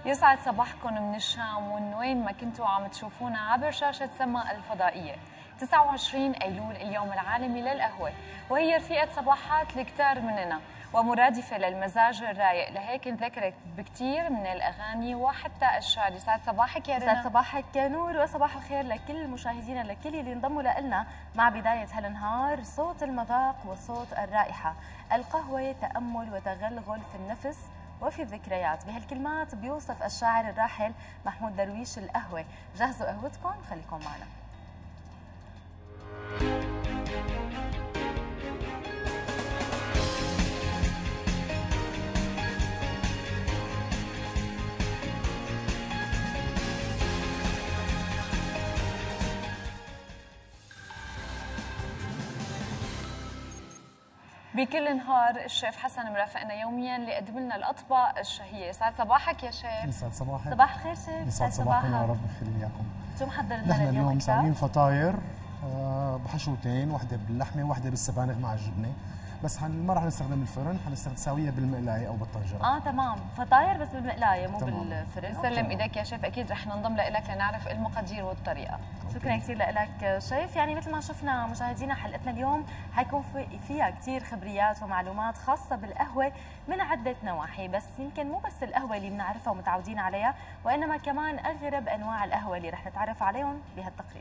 يسعد صباحكم من الشام ومن وين ما كنتوا عم تشوفونا عبر شاشة سما الفضائية. 29 أيلول اليوم العالمي للقهوة، وهي رفيقة صباحات لكتار مننا ومرادفة للمزاج الرايق، لهيك انذكرت بكثير من الأغاني وحتى الشعر. يسعد صباحك يا رنا. يسعد صباحك نور، وصباح الخير لكل مشاهدينا، لكل اللي انضموا لنا مع بداية هالنهار. صوت المذاق وصوت الرائحة، القهوة تأمل وتغلغل في النفس وفي الذكريات. بهالكلمات بيوصف الشاعر الراحل محمود درويش القهوة. جهزوا قهوتكم، خليكم معنا. بكل نهار الشيف حسن مرافقنا يوميا ليقدم لنا الاطباق الشهيه. يسعد صباحك يا شيف. يسعد صباحك. صباح الخير شيف. يسعد صباحكم يا رب يخلي اياكم. شو محضر لنا نحن اليوم أكثر؟ مسويين فطاير بحشوتين، وحده باللحمه وحده بالسبانخ مع الجبنه، بس ما رح نستخدم الفرن، حنسويها بالمقلايه او بالطنجره. تمام، فطاير بس بالمقلايه مو تمام. بالفرن. سلم ايدك يا شيف، اكيد رح ننضم لك لنعرف المقادير والطريقه. شكرا كثير لك شيف. يعني مثل ما شفنا مشاهدينا، حلقتنا اليوم حيكون فيها كثير خبريات ومعلومات خاصه بالقهوه من عده نواحي، بس يمكن مو بس القهوه اللي بنعرفها ومتعودين عليها، وانما كمان اغرب انواع القهوه اللي رح نتعرف عليهم بهالتقرير.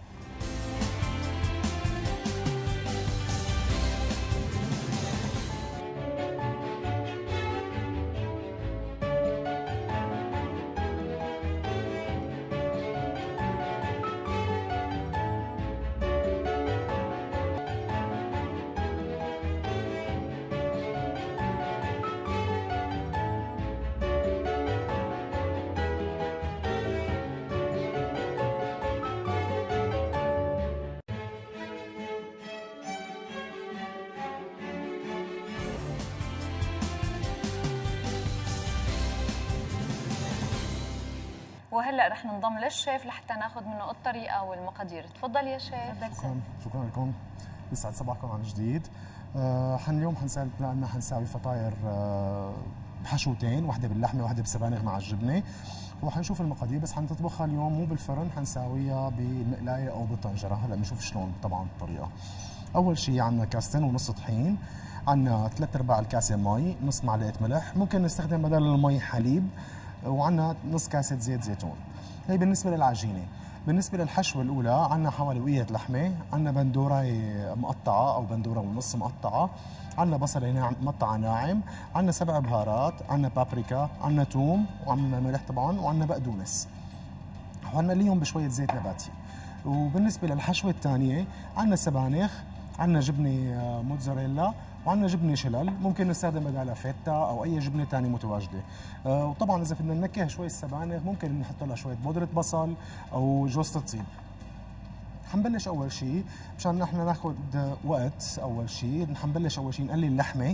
وهلا رح ننضم للشيف لحتى ناخذ منه الطريقه والمقادير. تفضل يا شيف. شكرا لكم، يسعد صباحكم عن جديد. اليوم حنساوي فطاير بحشوتين، وحده باللحمه وحده بالسبانخ مع الجبنه، وحنشوف المقادير. بس حنطبخها اليوم مو بالفرن، حنساويها بالمقلايه او بالطنجره. هلا بنشوف شلون طبعا الطريقه. اول شيء عندنا كاستين ونص طحين، عندنا 3/4 الكاسه مي، نص معلقه ملح، ممكن نستخدم بدل المي حليب، وعندنا نص كاسه زيت زيتون. هي بالنسبه للعجينه. بالنسبه للحشوه الاولى عندنا حوالي وقيه لحمه، عندنا بندوره مقطعه او بندوره ونص مقطعه، عندنا بصله مقطعه ناعم، عندنا 7 بهارات، عندنا بابريكا، عندنا ثوم، وعندنا ملح طبعا، وعندنا بقدونس، وهنقليهم بشويه زيت نباتي. وبالنسبه للحشوه الثانيه عندنا سبانخ، عندنا جبنه موتزاريلا، وعندنا جبنه شلل، ممكن نستخدم بدالها فيتا او اي جبنه ثانيه متواجده. وطبعا اذا بدنا ننكه شوي السبانخ ممكن نحط لها شويه بودره بصل او جوز الطيب. حنبلش اول شيء مشان نحن ناخذ وقت. اول شيء حنبلش اول شيء نقلي اللحمه.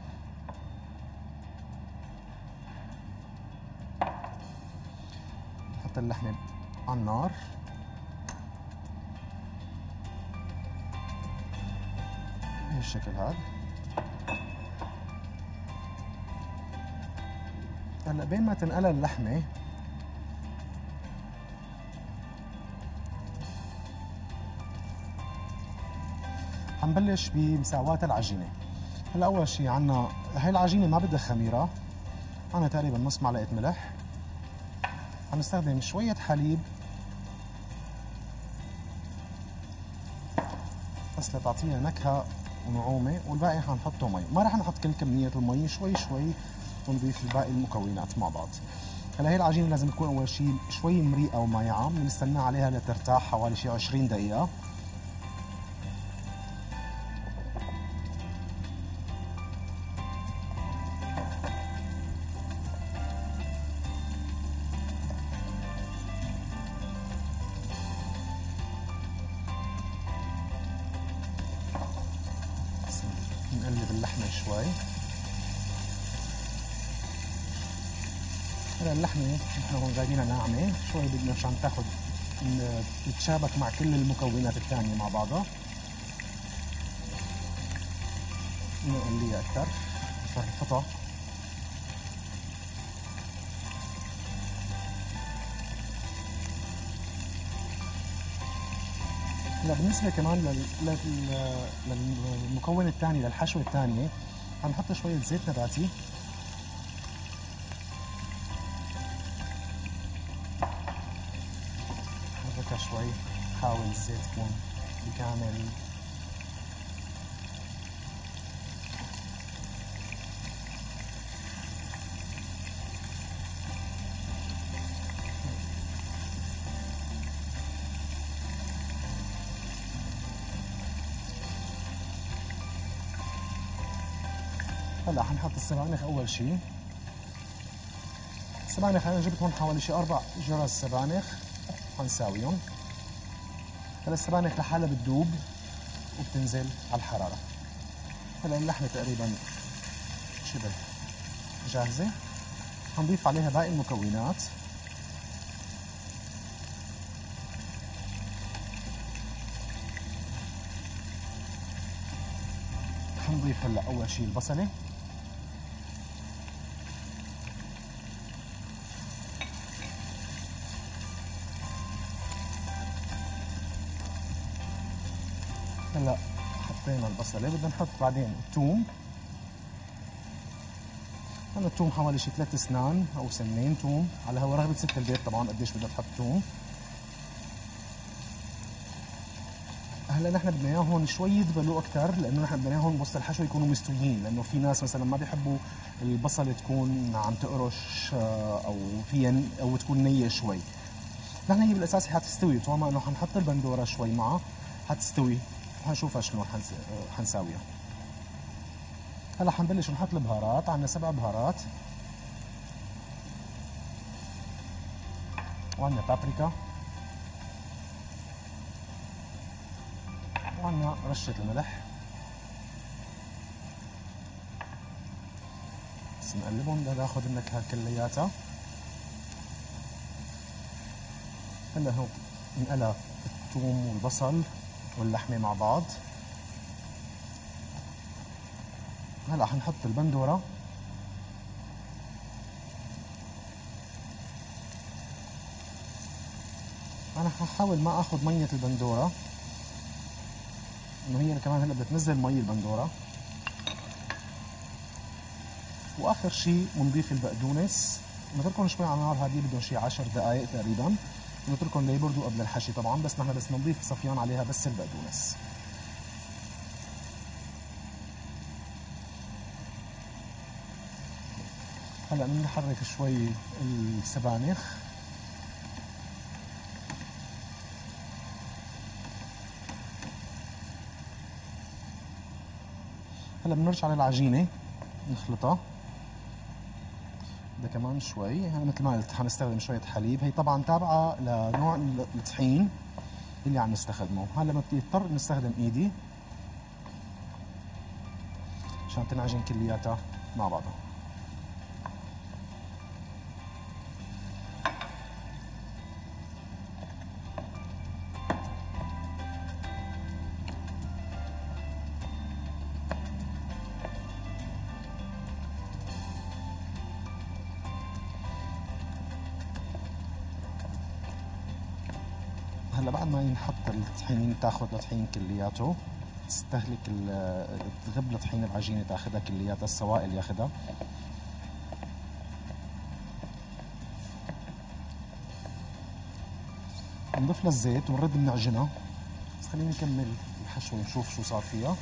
نحط اللحمه على النار بهالشكل هذا. هلا بين ما تنقلى اللحمه حنبلش بمساواة العجينه. هلا اول شيء عندنا هاي العجينه ما بدها خميره، عندنا تقريبا نص معلقه ملح، حنستخدم شويه حليب بس لتعطينا نكهه ونعومه، والباقي حنحطه مي. ما رح نحط كل كميه المي، شوي شوي ونضيف باقي المكونات مع بعض. هلا هي العجينه لازم تكون اول شيء شوي مريقه ومايعه، بنستنى عليها لترتاح حوالي شي 20 دقيقه. نقلب اللحمه شوي. هلا اللحمه نحن هون غايبينها ناعمه شوي، بدنا مشان تاخذ تتشابك مع كل المكونات الثانيه مع بعضها. نقليها اكثر، صار الفطا هلا بالنسبه كمان للمكون الثاني للحشوه الثانيه حنحط شويه زيت نباتي. حركها شوي، حاول الزيت يكون بكامل. هلا حنحط السبانخ اول شيء. السبانخ انا جبت هون حوالي شي 4 جرس سبانخ حنساويهم. هلا السبانخ لحالها بتذوب وبتنزل على الحراره. هلا اللحمه تقريبا شبه جاهزه. حنضيف عليها باقي المكونات. حنضيف هلا اول شيء البصله. هلا حطينا البصله، بدنا نحط بعدين الثوم. هلا الثوم حوالي شي 3 اسنان او سنين ثوم، على هو رغبه ست البيت طبعا قديش بدها تحط ثوم. هلا نحن بدنا اياهم شوي يدبلوا اكثر، لانه نحن بدنا اياهم بوسط الحشو يكونوا مستويين، لانه في ناس مثلا ما بيحبوا البصله تكون عم تقرش او فيها او تكون نيه شوي. نحن هي بالاساس حتستوي، طالما انه حنحط البندوره شوي معها حتستوي، حنشوفها شلون حنساويها. هلا حنبلش نحط البهارات، عندنا 7 بهارات، وعندنا بابريكا، وعندنا رشة الملح. بس نقلبهم لناخذ النكهة كلياتها. هلا هو انقلى الثوم والبصل واللحمة مع بعض. هلا حنحط البندورة. انا ححاول ما اخذ مية البندورة، انه هي كمان هلا بدها تنزل مي البندورة. واخر شيء بنضيف البقدونس، بنتركهم شوي على النار هادية، بدهم شي 10 دقائق تقريبا، بنتركهم ليبردوا قبل الحشي طبعا، بس نحن بس نضيف صفيان عليها بس البقدونس. هلا بنحرك شوي السبانخ. هلا بنرجع للعجينه نخلطها. بدها كمان شوي، هلا مثل ما قلت حنستخدم شويه حليب، هي طبعا تابعه لنوع الطحين اللي عم نستخدمه. هلا بنضطر نستخدم ايدي عشان تنعجن كلياتها مع بعضها. هلا بعد ما ينحط الطحين تاخذ الطحين كلياته، تستهلك تغب الطحين العجينه تاخذها كلياتها، السوائل ياخذها. نضيف لها الزيت ونرد بنعجنها. بس خلينا نكمل الحشو ونشوف شو صار فيها.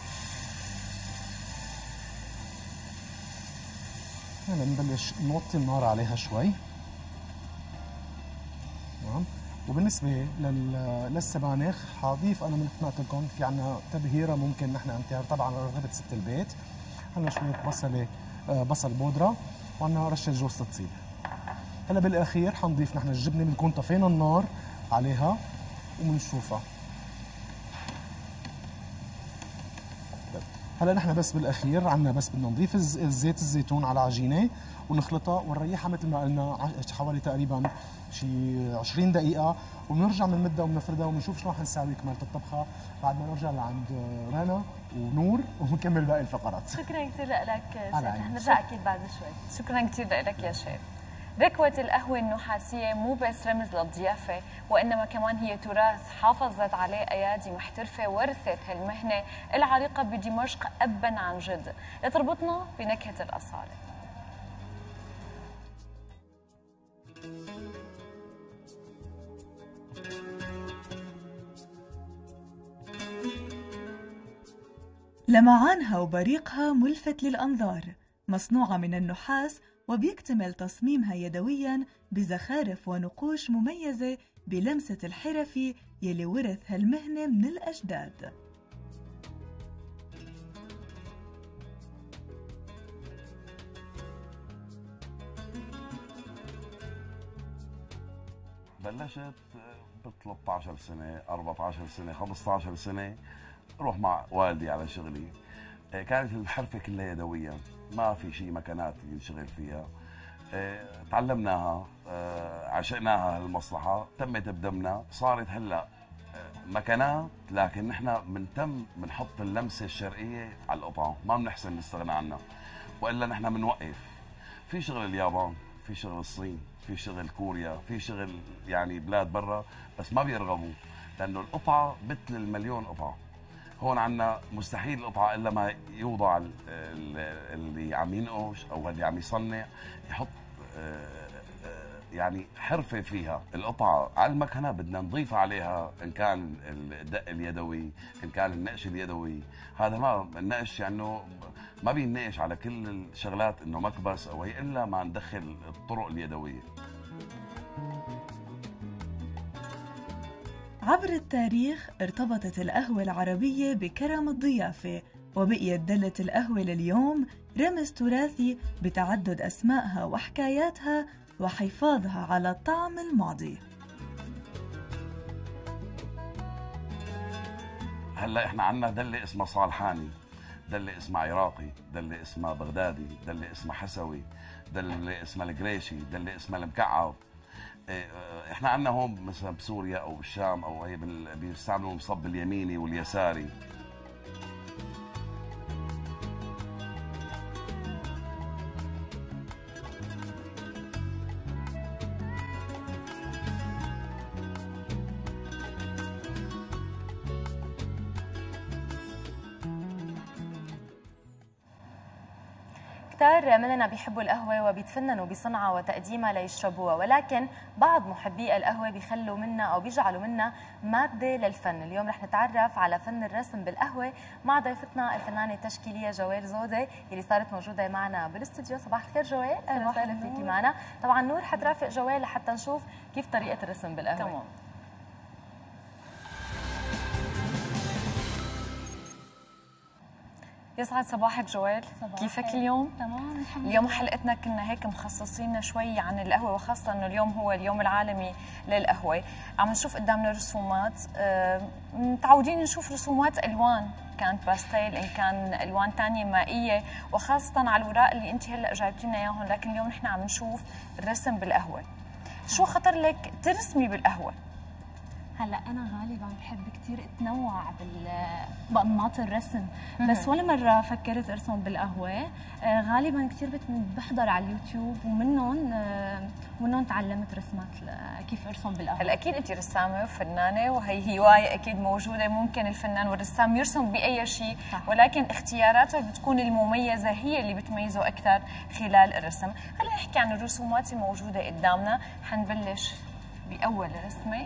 هلا نبلش نوطي النار عليها شوي. تمام. وبالنسبه للسبانخ حاضيف انا مثل ما قلت لكم في عندنا تبهيره ممكن نحن ننتهر طبعا رغبه ست البيت. عندنا شويه بصل بودره، وعندنا رشه جوز الطيب. هلا بالاخير حنضيف نحن الجبنه، بنكون طفينا النار عليها وبنشوفها. هلا نحن بس بالاخير عندنا بس بدنا نضيف زيت الزيتون على عجينه ونخلطها ونريحها مثل ما قلنا حوالي تقريبا شي 20 دقيقه، وبنرجع بنمدها وبنفردها وبنشوف شلون حنساوي كمالة الطبخه بعد ما نرجع لعند رنا ونور ونكمل باقي الفقرات. شكرا كثير لك شيف، رح نرجع اكيد بعد شوي. شكرا كثير لك يا شيف. ركوة القهوة النحاسية مو بس رمز للضيافة، وإنما كمان هي تراث حافظت عليه أيادي محترفة ورثت هالمهنة العريقة بدمشق أبا عن جد، لتربطنا بنكهة الأصالة. لمعانها وبريقها ملفت للأنظار، مصنوعة من النحاس وبيكتمل تصميمها يدوياً بزخارف ونقوش مميزة بلمسة الحرفي يلي ورث هالمهنة من الأجداد. بلشت ب 13 سنة 14 سنة 15 سنة اروح مع والدي على شغلي. كانت الحرفة كلها يدويا، ما في شيء مكانات ينشغل فيها. تعلمناها، عشقناها هالمصلحة، تمت بدمنا. صارت هلا مكانات، لكن نحن بنحط اللمسة الشرقية على القطعة، ما بنحسن نستغنى عنها، والا نحن بنوقف. في شغل اليابان، في شغل الصين، في شغل كوريا، في شغل يعني بلاد برا، بس ما بيرغبوا لانه القطعة مثل المليون قطعة. هون عندنا مستحيل القطعة الا ما يوضع اللي عم ينقش او اللي عم يصنع يحط يعني حرفة فيها. القطعة على المكنة بدنا نضيف عليها ان كان الدق اليدوي، ان كان النقش اليدوي. هذا ما النقش يعني ما بينقش على كل الشغلات انه مكبس او هي الا ما ندخل الطرق اليدوية. عبر التاريخ ارتبطت القهوة العربية بكرم الضيافة، وبقيت دلة القهوة لليوم رمز تراثي بتعدد أسمائها وحكاياتها وحفاظها على الطعم الماضي. هلا احنا عندنا دلة اسمها صالحاني، دلة اسمها عراقي، دلة اسمها بغدادي، دلة اسمها حسوي، دلة اسمها القريشي، دلة اسمها المكعب. احنا عندنا هون مثلا بسوريا او بالشام او هي بيستعملوا المصب اليميني واليساري. كتار مننا بيحبوا القهوة وبيتفننوا بصنعها وتقديمها ليشربوها، ولكن بعض محبي القهوة بيخلوا منها أو بيجعلوا منها مادة للفن. اليوم رح نتعرف على فن الرسم بالقهوة مع ضيفتنا الفنانة التشكيلية جوال زودة اللي صارت موجودة معنا بالاستوديو. صباح الخير جوال، أهلا وسهلا فيكي معنا. طبعا نور حترافق جوال لحتى نشوف كيف طريقة الرسم بالقهوة. تمام. يسعد صباحك جوال، كيفك اليوم؟ تمام الحمد لله. اليوم حلقتنا كنا هيك مخصصين شوي عن القهوة، وخاصة انه اليوم هو اليوم العالمي للقهوة. عم نشوف قدامنا رسومات، متعودين نشوف رسومات الوان، كانت باستيل ان كان الوان ثانيه مائيه، وخاصة على الوراق اللي انت هلا جايبتي لنا اياهم، لكن اليوم نحن عم نشوف الرسم بالقهوة. شو خطر لك ترسمي بالقهوة؟ هلا انا غالبا بحب كثير اتنوع بانماط الرسم، بس ولا مره فكرت ارسم بالقهوه. غالبا كثير بحضر على اليوتيوب ومنهم تعلمت رسمات كيف ارسم بالقهوه. هلا اكيد انت رسامه وفنانه، وهي هوايه اكيد موجوده، ممكن الفنان والرسام يرسم باي شيء، ولكن اختياراته بتكون المميزه هي اللي بتميزه اكثر خلال الرسم. خلينا نحكي عن الرسومات الموجوده قدامنا. حنبلش باول رسمه،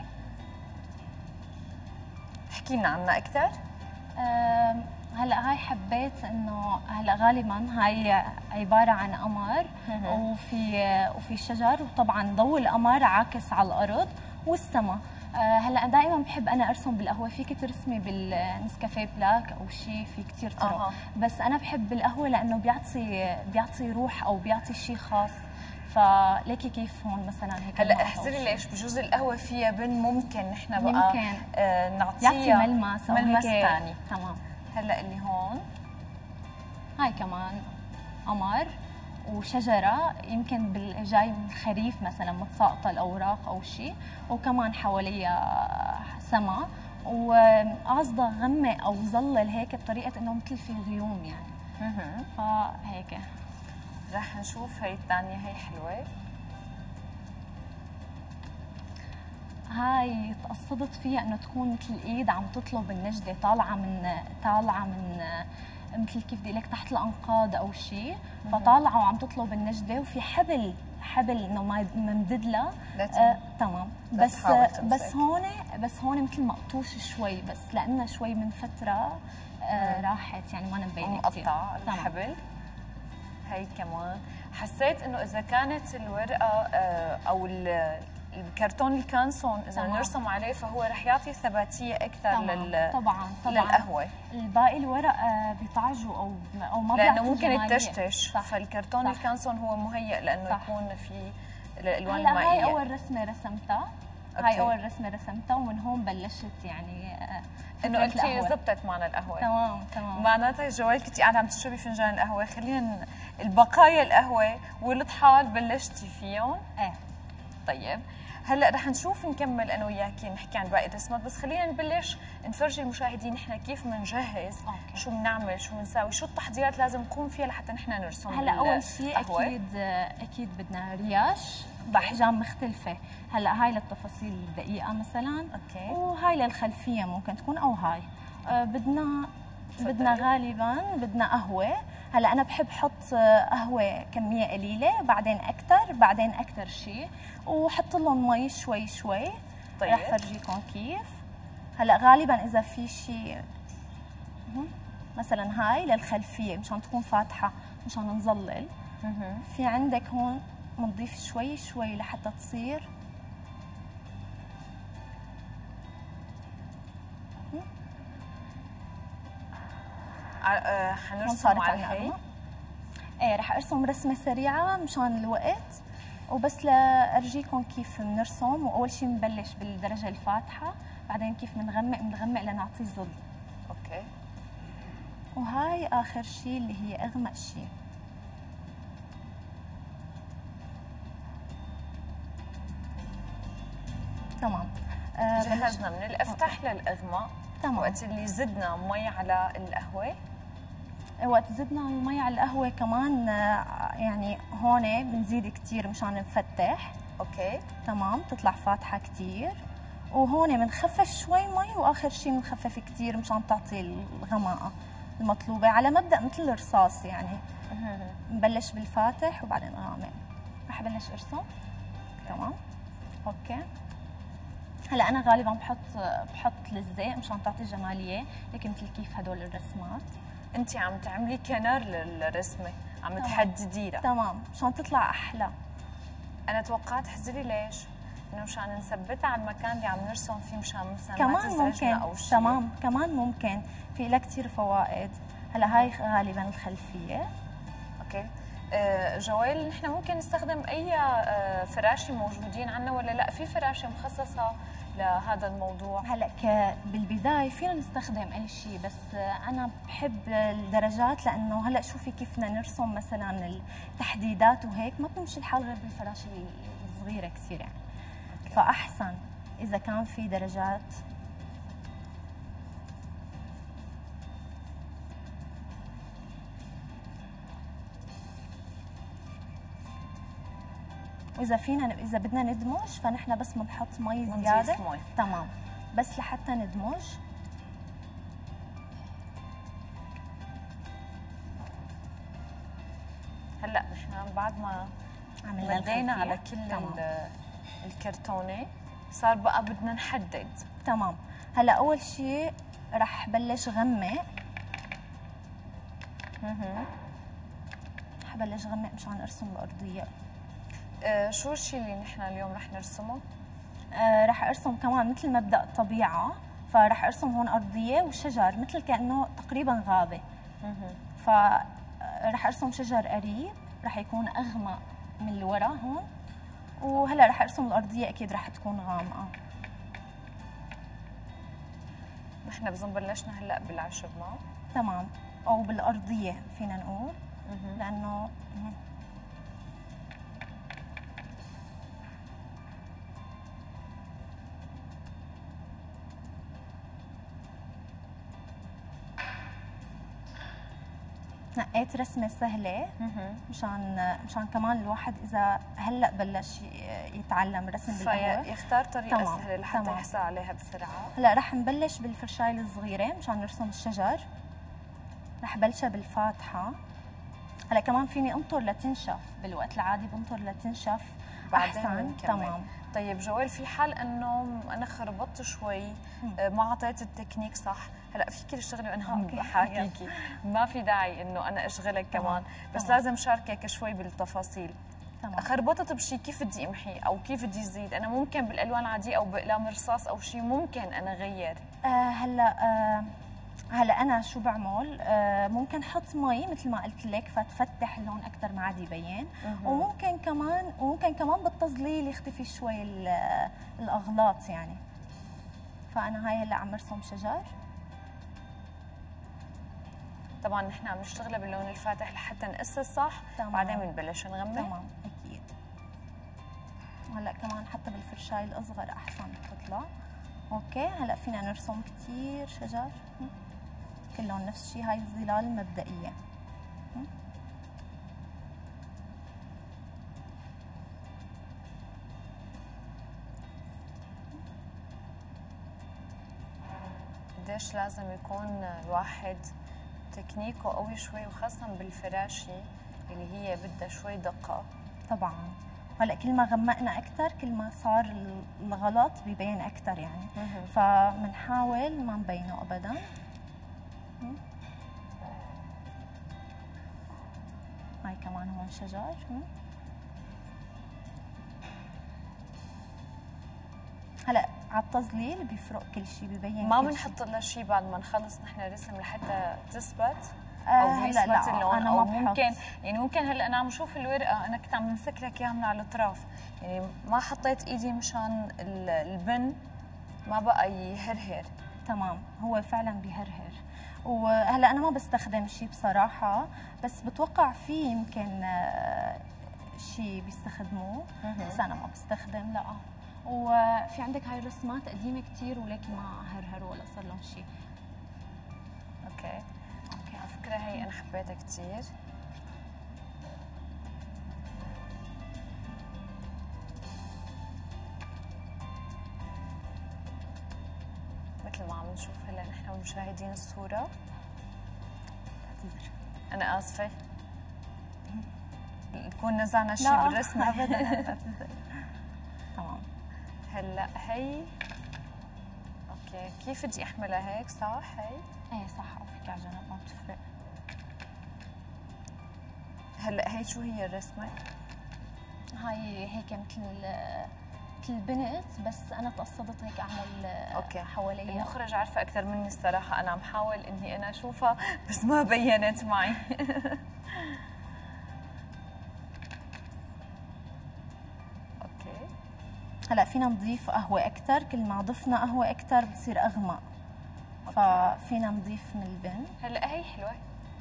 احكي لنا عنها اكثر. هلا هاي حبيت انه هلا غالبا هاي عباره عن قمر وفي شجر، وطبعا ضوء القمر عاكس على الارض والسماء. هلا دائما بحب انا ارسم بالقهوه، فيك ترسمي بالنسكافيه بلاك او شيء، في كثير طرق. بس انا بحب بالقهوه لانه بيعطي روح او بيعطي شيء خاص. فليكي كيف هون مثلا هيك. هلا احذري ليش بجوز القهوه فيها بن، ممكن نحن بقى نعطيها يعطي ملمس ثاني. تمام. هلا اللي هون هاي كمان قمر وشجره، يمكن جاي من الخريف مثلا متساقطه الاوراق او شيء، وكمان حواليها سما وقاصده غمق او ظلل هيك بطريقه انه مثل في غيوم يعني. فهيك رح نشوف هي الثانيه، هي حلوه. هاي تقصدت فيها انه تكون مثل الايد عم تطلب النجده، طالعه من مثل كيف بدي لك تحت الانقاض او شيء، فطالعه وعم تطلب النجده، وفي حبل انه ممدد لها. تمام. بس هون مثل مقطوش شوي، بس لانه شوي من فتره راحت، يعني ما مبينه كثير. مقطع الحبل. هي كمان حسيت انه اذا كانت الورقه او الكرتون الكانسون اذا نرسم عليه فهو رح يعطي ثباتيه اكثر طبعا للقهوه. الباقي الورق بيطعجوا او ما لانه ممكن يتشتش، فالكرتون الكانسون هو مهيئ لانه يكون في الالوان المائيه. هاي اول رسمه رسمتها. هاي اول رسمه رسمتها، ومن هون بلشت يعني انه قلتي زبطت معنا القهوه. تمام. معناتها جوال كنتي قاعده عم تشربي فنجان القهوه، خلينا البقايا القهوه والطحال بلشتي فيهم. ايه طيب هلا رح نشوف نكمل انا وياكي نحكي عن باقي الرسمات، بس خلينا نبلش نفرجي المشاهدين نحن كيف بنجهز. شو بنعمل، شو بنساوي، شو التحضيرات لازم نكون فيها لحتى نحن نرسم. هلا اول شيء اكيد بدنا رياش باحجام مختلفه. هلا هاي للتفاصيل الدقيقه مثلا، وهاي للخلفيه ممكن تكون، او هاي بدنا غالبا بدنا قهوه. هلا انا بحب احط قهوه كميه قليله، بعدين اكثر شيء، وحط لهم مي شوي شوي. طيب. رح فرجيكم كيف. هلا غالبا اذا في شيء مثلا هاي للخلفيه مشان تكون فاتحه مشان نظلل. في عندك هون بنضيف شوي شوي لحتى تصير حنرسم على هي. ايه رح ارسم رسمه سريعه مشان الوقت، وبس لارجيكم كيف بنرسم. واول شيء بنبلش بالدرجه الفاتحه، بعدين كيف بنغمق لنعطي ظل. اوكي. وهاي اخر شيء اللي هي اغمق شيء. تمام. جهزنا من الافتح للاغمق. تمام. وقت اللي زدنا مي على القهوه، وقت زدنا المي على القهوه كمان يعني هون بنزيد كثير مشان نفتح. اوكي. تمام، تطلع فاتحه كثير. وهون بنخفف شوي مي، واخر شيء بنخفف كثير مشان تعطي الغماقه المطلوبه، على مبدا مثل الرصاص يعني. نبلش بالفاتح وبعدين غامق. رح ابلش ارسم. تمام. اوكي. هلا انا غالبا بحط لزق مشان تعطي جماليه، هيك مثل كيف هدول الرسمات. انت عم تعملي كنار للرسمه، عم تحدديها. تمام، مشان تطلع احلى. انا توقعت حزري ليش؟ انه مشان نثبتها على المكان اللي عم نرسم فيه، مشان مثلا كمان ما تزعجنا ممكن. او شيء. تمام، كمان ممكن، في لها كثير فوائد. هلا هاي غالبا الخلفيه. اوكي. جوال، نحن ممكن نستخدم اي فراشه موجودين عندنا ولا لا؟ في فراشه مخصصه لهذا الموضوع؟ هلا بالبدايه فينا نستخدم اي شيء، بس انا بحب الدرجات، لانه هلا شوفي كيف بدنا نرسم مثلا التحديدات وهيك ما بنمشي الحال غير بالفراشه الصغيره كثير يعني. فاحسن اذا كان في درجات. اذا بدنا ندمج فنحن بس بنحط مي زياده. تمام، بس لحتى ندمج. هلا نحن بعد ما مدينا على كل الكرتونه صار بقى بدنا نحدد. تمام. هلا اول شيء رح بلش غمق. حبلش غمق مشان ارسم الارضيه. شو الشيء اللي نحن اليوم رح نرسمه؟ رح ارسم كمان مثل مبدأ الطبيعة، فرح ارسم هون أرضية وشجر مثل كأنه تقريبا غابة. فرح ارسم شجر قريب، رح يكون أغمق من الورا هون. وهلا رح ارسم الأرضية أكيد رح تكون غامقة. نحن بظن بلشنا هلا بالعشب ما؟ تمام، أو بالأرضية فينا نقول، لأنه نقيت رسمه سهله مشان كمان الواحد اذا هلا بلش يتعلم رسم بالقهوه فيختار طريقه تمام. سهله لحتى تمام. يحصل عليها بسرعه. هلا رح نبلش بالفرشاية الصغيره مشان نرسم الشجر. رح بلشها بالفاتحه. هلا كمان فيني انطر لتنشف، بالوقت العادي بنطر لتنشف بعدين احسن. بنكمل. تمام. طيب جوال، في حال انه انا خربطت شوي، ما اعطيت التكنيك صح، هلا فيك تشتغلي وانا عم بحاكيكي، ما في داعي انه انا اشغلك كمان، بس لازم شاركك شوي بالتفاصيل. تمام. خربطت بشيء كيف بدي امحي او كيف بدي ازيد؟ انا ممكن بالالوان العاديه او باقلام رصاص او شيء ممكن انا اغير. هلا انا شو بعمل؟ ممكن احط مي مثل ما قلت لك فتفتح اللون اكثر ما عاد يبين، وممكن كمان بالتظليل يختفي شوي الاغلاط يعني. فانا هاي هلا عم ارسم شجر. طبعا نحن عم نشتغل باللون الفاتح لحتى نقص صح، بعدين بنبلش نغمق. تمام اكيد. هلا كمان حتى بالفرشاي الاصغر احسن تطلع. اوكي، هلا فينا نرسم كثير شجر كلهم نفس الشيء. هاي الظلال المبدئيه. قديش لازم يكون الواحد تكنيكه قوي شوي، وخاصة بالفراشي اللي هي بدها شوي دقة. طبعا. هلا كل ما غمقنا اكثر كل ما صار الغلط بيبين اكثر يعني. فبنحاول ما نبينه ابدا. هاي كمان هون شجر. هلا على التظليل بيفرق كل شيء، بيبين ما كل بنحط لها شيء بعد ما نخلص نحن رسم لحتى تثبت او او يثبت اللون، أنا او ما ممكن يعني ممكن هلا انا عم شوف الورقه، انا كنت عم بمسك لك اياها من على الاطراف، يعني ما حطيت ايدي مشان البن ما بقى يهرهر. تمام، هو فعلا بيهرهر. وهلا انا ما بستخدم شيء بصراحه، بس بتوقع في يمكن شيء بيستخدموه، بس انا ما بستخدم. لا. وفي عندك هاي الرسمات قديمه كثير ولكن ما هرهروا ولا صار لهم شيء. اوكي على فكره هي انا حبيتها كثير. مثل ما عم نشوف هلا نحن ومشاهدين الصوره. انا اسفه نكون نزعنا شيء بالرسمه. ابدا. تمام. هلا هي اوكي، كيف بدي احملها هيك صح؟ هي ايه صح، او فيك على جنب ما بتفرق. هلا هي شو هي الرسمه؟ هاي هيك مثل البنت، بس انا تقصدت هيك اعمل اوكي حواليها. المخرج عارفه اكثر مني الصراحه، انا عم حاول اني انا اشوفها بس ما بينت معي. اوكي. هلا فينا نضيف قهوه اكثر، كل ما ضفنا قهوه اكثر بتصير اغمق. ففينا نضيف من البن. هلا هي حلوه،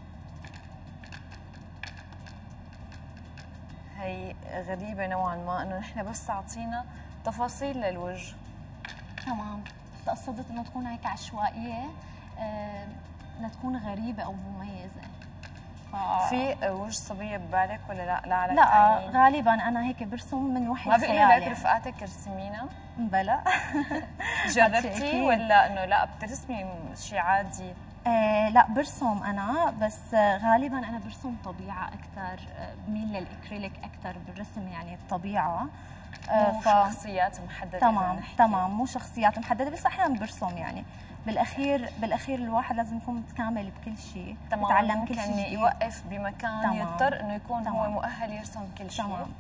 هي غريبه نوعا ما انه نحن بس اعطينا تفاصيل للوجه. تمام. تقصدت انه تكون هيك عشوائيه، لتكون غريبه او مميزه. في وجه صبيه ببالك ولا لا؟ لا على لا التعيين. غالبا انا هيك برسم من وحي ما الخيال. بيقولوا لك رفقاتك ارسمينا؟ بلا. جربتي ولا انه لا بترسمي شيء عادي؟ لا برسم انا، بس غالبا انا برسم طبيعه اكثر، بميل للاكريليك اكثر بالرسم يعني الطبيعه. مو شخصيات محدده. تمام مو شخصيات محدده، بس احيانا برسم يعني. بالاخير الواحد لازم يكون متكامل بكل شيء، يتعلم كل شيء جديد. يوقف بمكان يضطر انه يكون هو مؤهل يرسم كل شيء. تمام.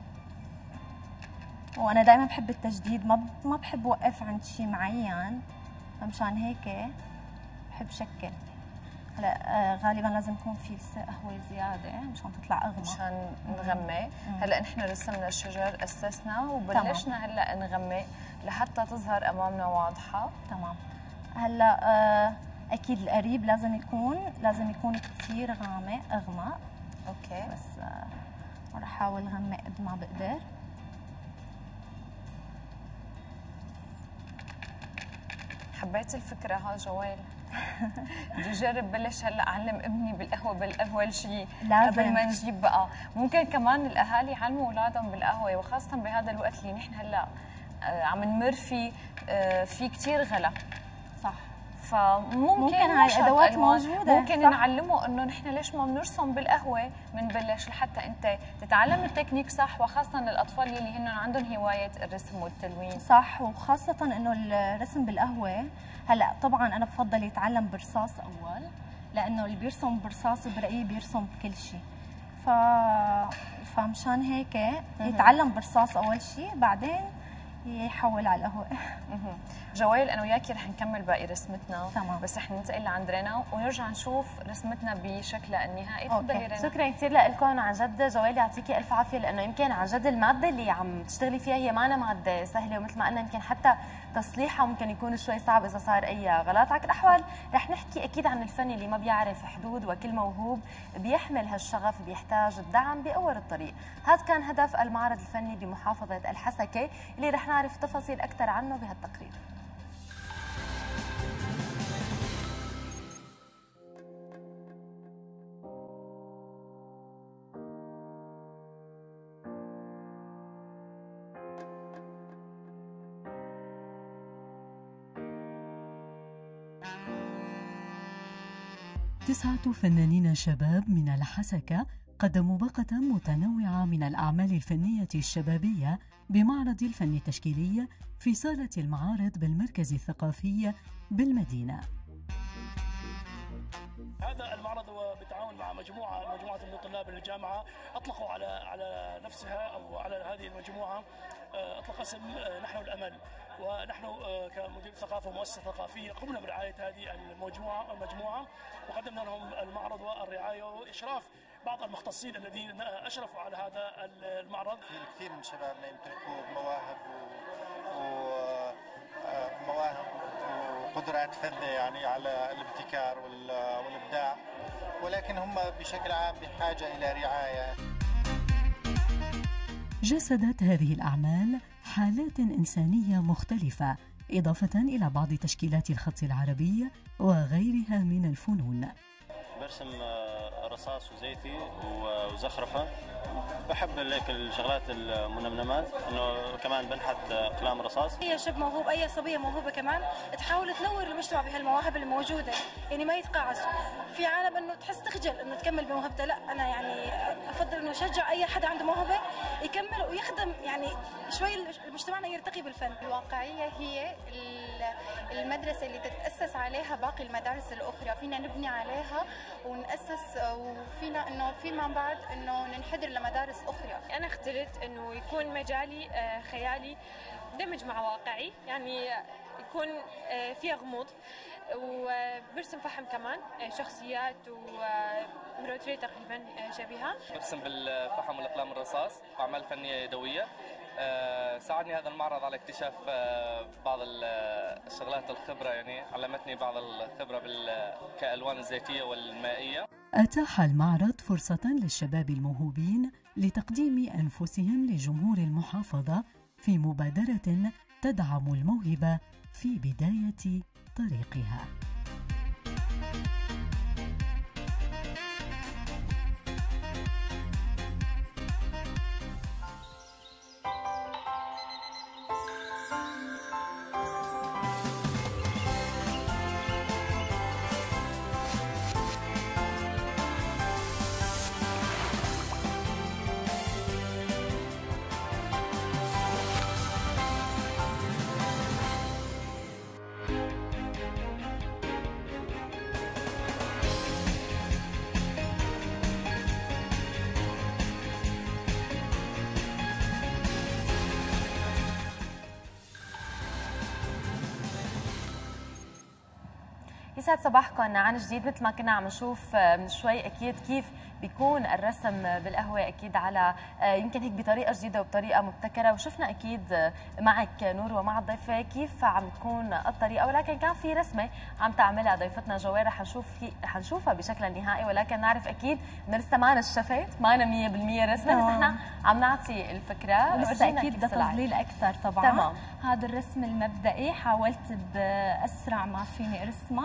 وانا دائما بحب التجديد، ما بحب اوقف عند شيء معين، فمشان هيك بحب شكل. هلا غالبا لازم يكون في قهوه زياده مشان تطلع اغمق، مشان نغمق. هلا نحن رسمنا الشجر، اسسنا وبلشنا هلا نغمق لحتى تظهر امامنا واضحه. تمام. هلا اكيد القريب لازم يكون كثير اغمق. اوكي. بس رح احاول غمق قد ما بقدر. حبيت الفكره ها جوال. بدي اجرب بلش هلا اعلم ابني بالقهوه بالاول شيء لازم. قبل ما نجيب بقى. ممكن كمان الاهالي يعلموا اولادهم بالقهوه، وخاصه بهذا الوقت اللي نحن هلا عم نمر فيه، في كثير غلا. صح. فممكن هاي الادوات موجوده، ممكن نعلمه انه نحن ليش ما بنرسم بالقهوه بنبلش لحتى انت تتعلم التكنيك صح، وخاصه للاطفال اللي هن عندهم هوايه الرسم والتلوين. صح، وخاصه انه الرسم بالقهوه هلا طبعا انا بفضل يتعلم برصاص اول، لانه اللي بيرسم برصاص برايي بيرسم بكل شيء. فمشان هيك يتعلم برصاص اول شيء، بعدين يحول على القهوه. جوال انا وياكي رح نكمل باقي رسمتنا. تمام. بس رح ننتقل لعند رنا ونرجع نشوف رسمتنا بشكلها النهائي. تفضلي رنا. شكرا كثير لكم عن جد. جوال يعطيكي الف عافيه، لانه يمكن عن جد الماده اللي عم تشتغلي فيها هي ما ماده سهله، ومثل ما قلنا يمكن حتى تصليحها ممكن يكون شوي صعب اذا صار اي غلط. على كل الاحوال رح نحكي اكيد عن الفن اللي ما بيعرف حدود، وكل موهوب بيحمل هالشغف بيحتاج الدعم باول الطريق. هذا كان هدف المعرض الفني بمحافظه الحسكه اللي رح نعرف تفاصيل اكثر عنه بهالتقرير. تسعة فنانين شباب من الحسكة قدموا باقة متنوعة من الأعمال الفنية الشبابية بمعرض الفن التشكيلي في صالة المعارض بالمركز الثقافي بالمدينة. هذا المعرض هو بالتعاون مع مجموعة من طلاب الجامعة أطلقوا على نفسها أو على هذه المجموعة أطلق اسم نحن الأمل، ونحن كمدير ثقافة ومؤسسة ثقافية قمنا برعاية هذه المجموعة وقدمنا لهم المعرض والرعاية وإشراف بعض المختصين الذين أشرفوا على هذا المعرض. كثير من شبابنا يمتلكوا مواهب وقدرات فذة يعني على الابتكار والإبداع، ولكن هم بشكل عام بحاجة إلى رعاية. جسدت هذه الأعمال حالات إنسانية مختلفة، إضافة إلى بعض تشكيلات الخط العربي وغيرها من الفنون. برسم رصاص وزيتي وزخرفة. بحب هيك الشغلات المنمنمات، انه كمان بنحت اقلام رصاص. اي شاب موهوب، اي صبيه موهوبه كمان تحاول تنور المجتمع بهالمواهب الموجوده، يعني ما يتقاعسوا. في عالم انه تحس تخجل انه تكمل بموهبته، لا انا يعني افضل انه اشجع اي حدا عنده موهبه يكمل ويخدم، يعني شوي مجتمعنا يرتقي بالفن. الواقعيه هي المدرسه اللي تتاسس عليها باقي المدارس الاخرى، فينا نبني عليها ونأسس، وفينا انه فيما بعد انه ننحدر لمدارس اخرى. انا اخترت انه يكون مجالي خيالي دمج مع واقعي، يعني يكون فيها غموض، وبرسم فحم كمان شخصيات ومروتري تقريبا شبيهه. برسم بالفحم والاقلام الرصاص واعمال فنيه يدويه. ساعدني هذا المعرض على اكتشاف بعض الشغلات الخبره، يعني علمتني بعض الخبره كالوان الزيتيه والمائيه. أتاح المعرض فرصة للشباب الموهوبين لتقديم أنفسهم لجمهور المحافظة في مبادرة تدعم الموهبة في بداية طريقها. يسعد صباحكم عن جديد. مثل ما كنا عم نشوف من شوي اكيد كيف بيكون الرسم بالقهوه، اكيد على يمكن هيك بطريقه جديده وبطريقه مبتكره، وشفنا اكيد معك نور ومع الضيفه كيف عم تكون الطريقه، ولكن كان في رسمه عم تعملها ضيفتنا جوال رح نشوفها بشكلها النهائي، ولكن نعرف اكيد انه لسه ما نشفت، ما 100% رسمه، بس احنا عم نعطي الفكره ولسه اكيد بدها تظليل اكثر طبعا. تمام. هذا الرسم المبدئي حاولت باسرع ما فيني ارسمه،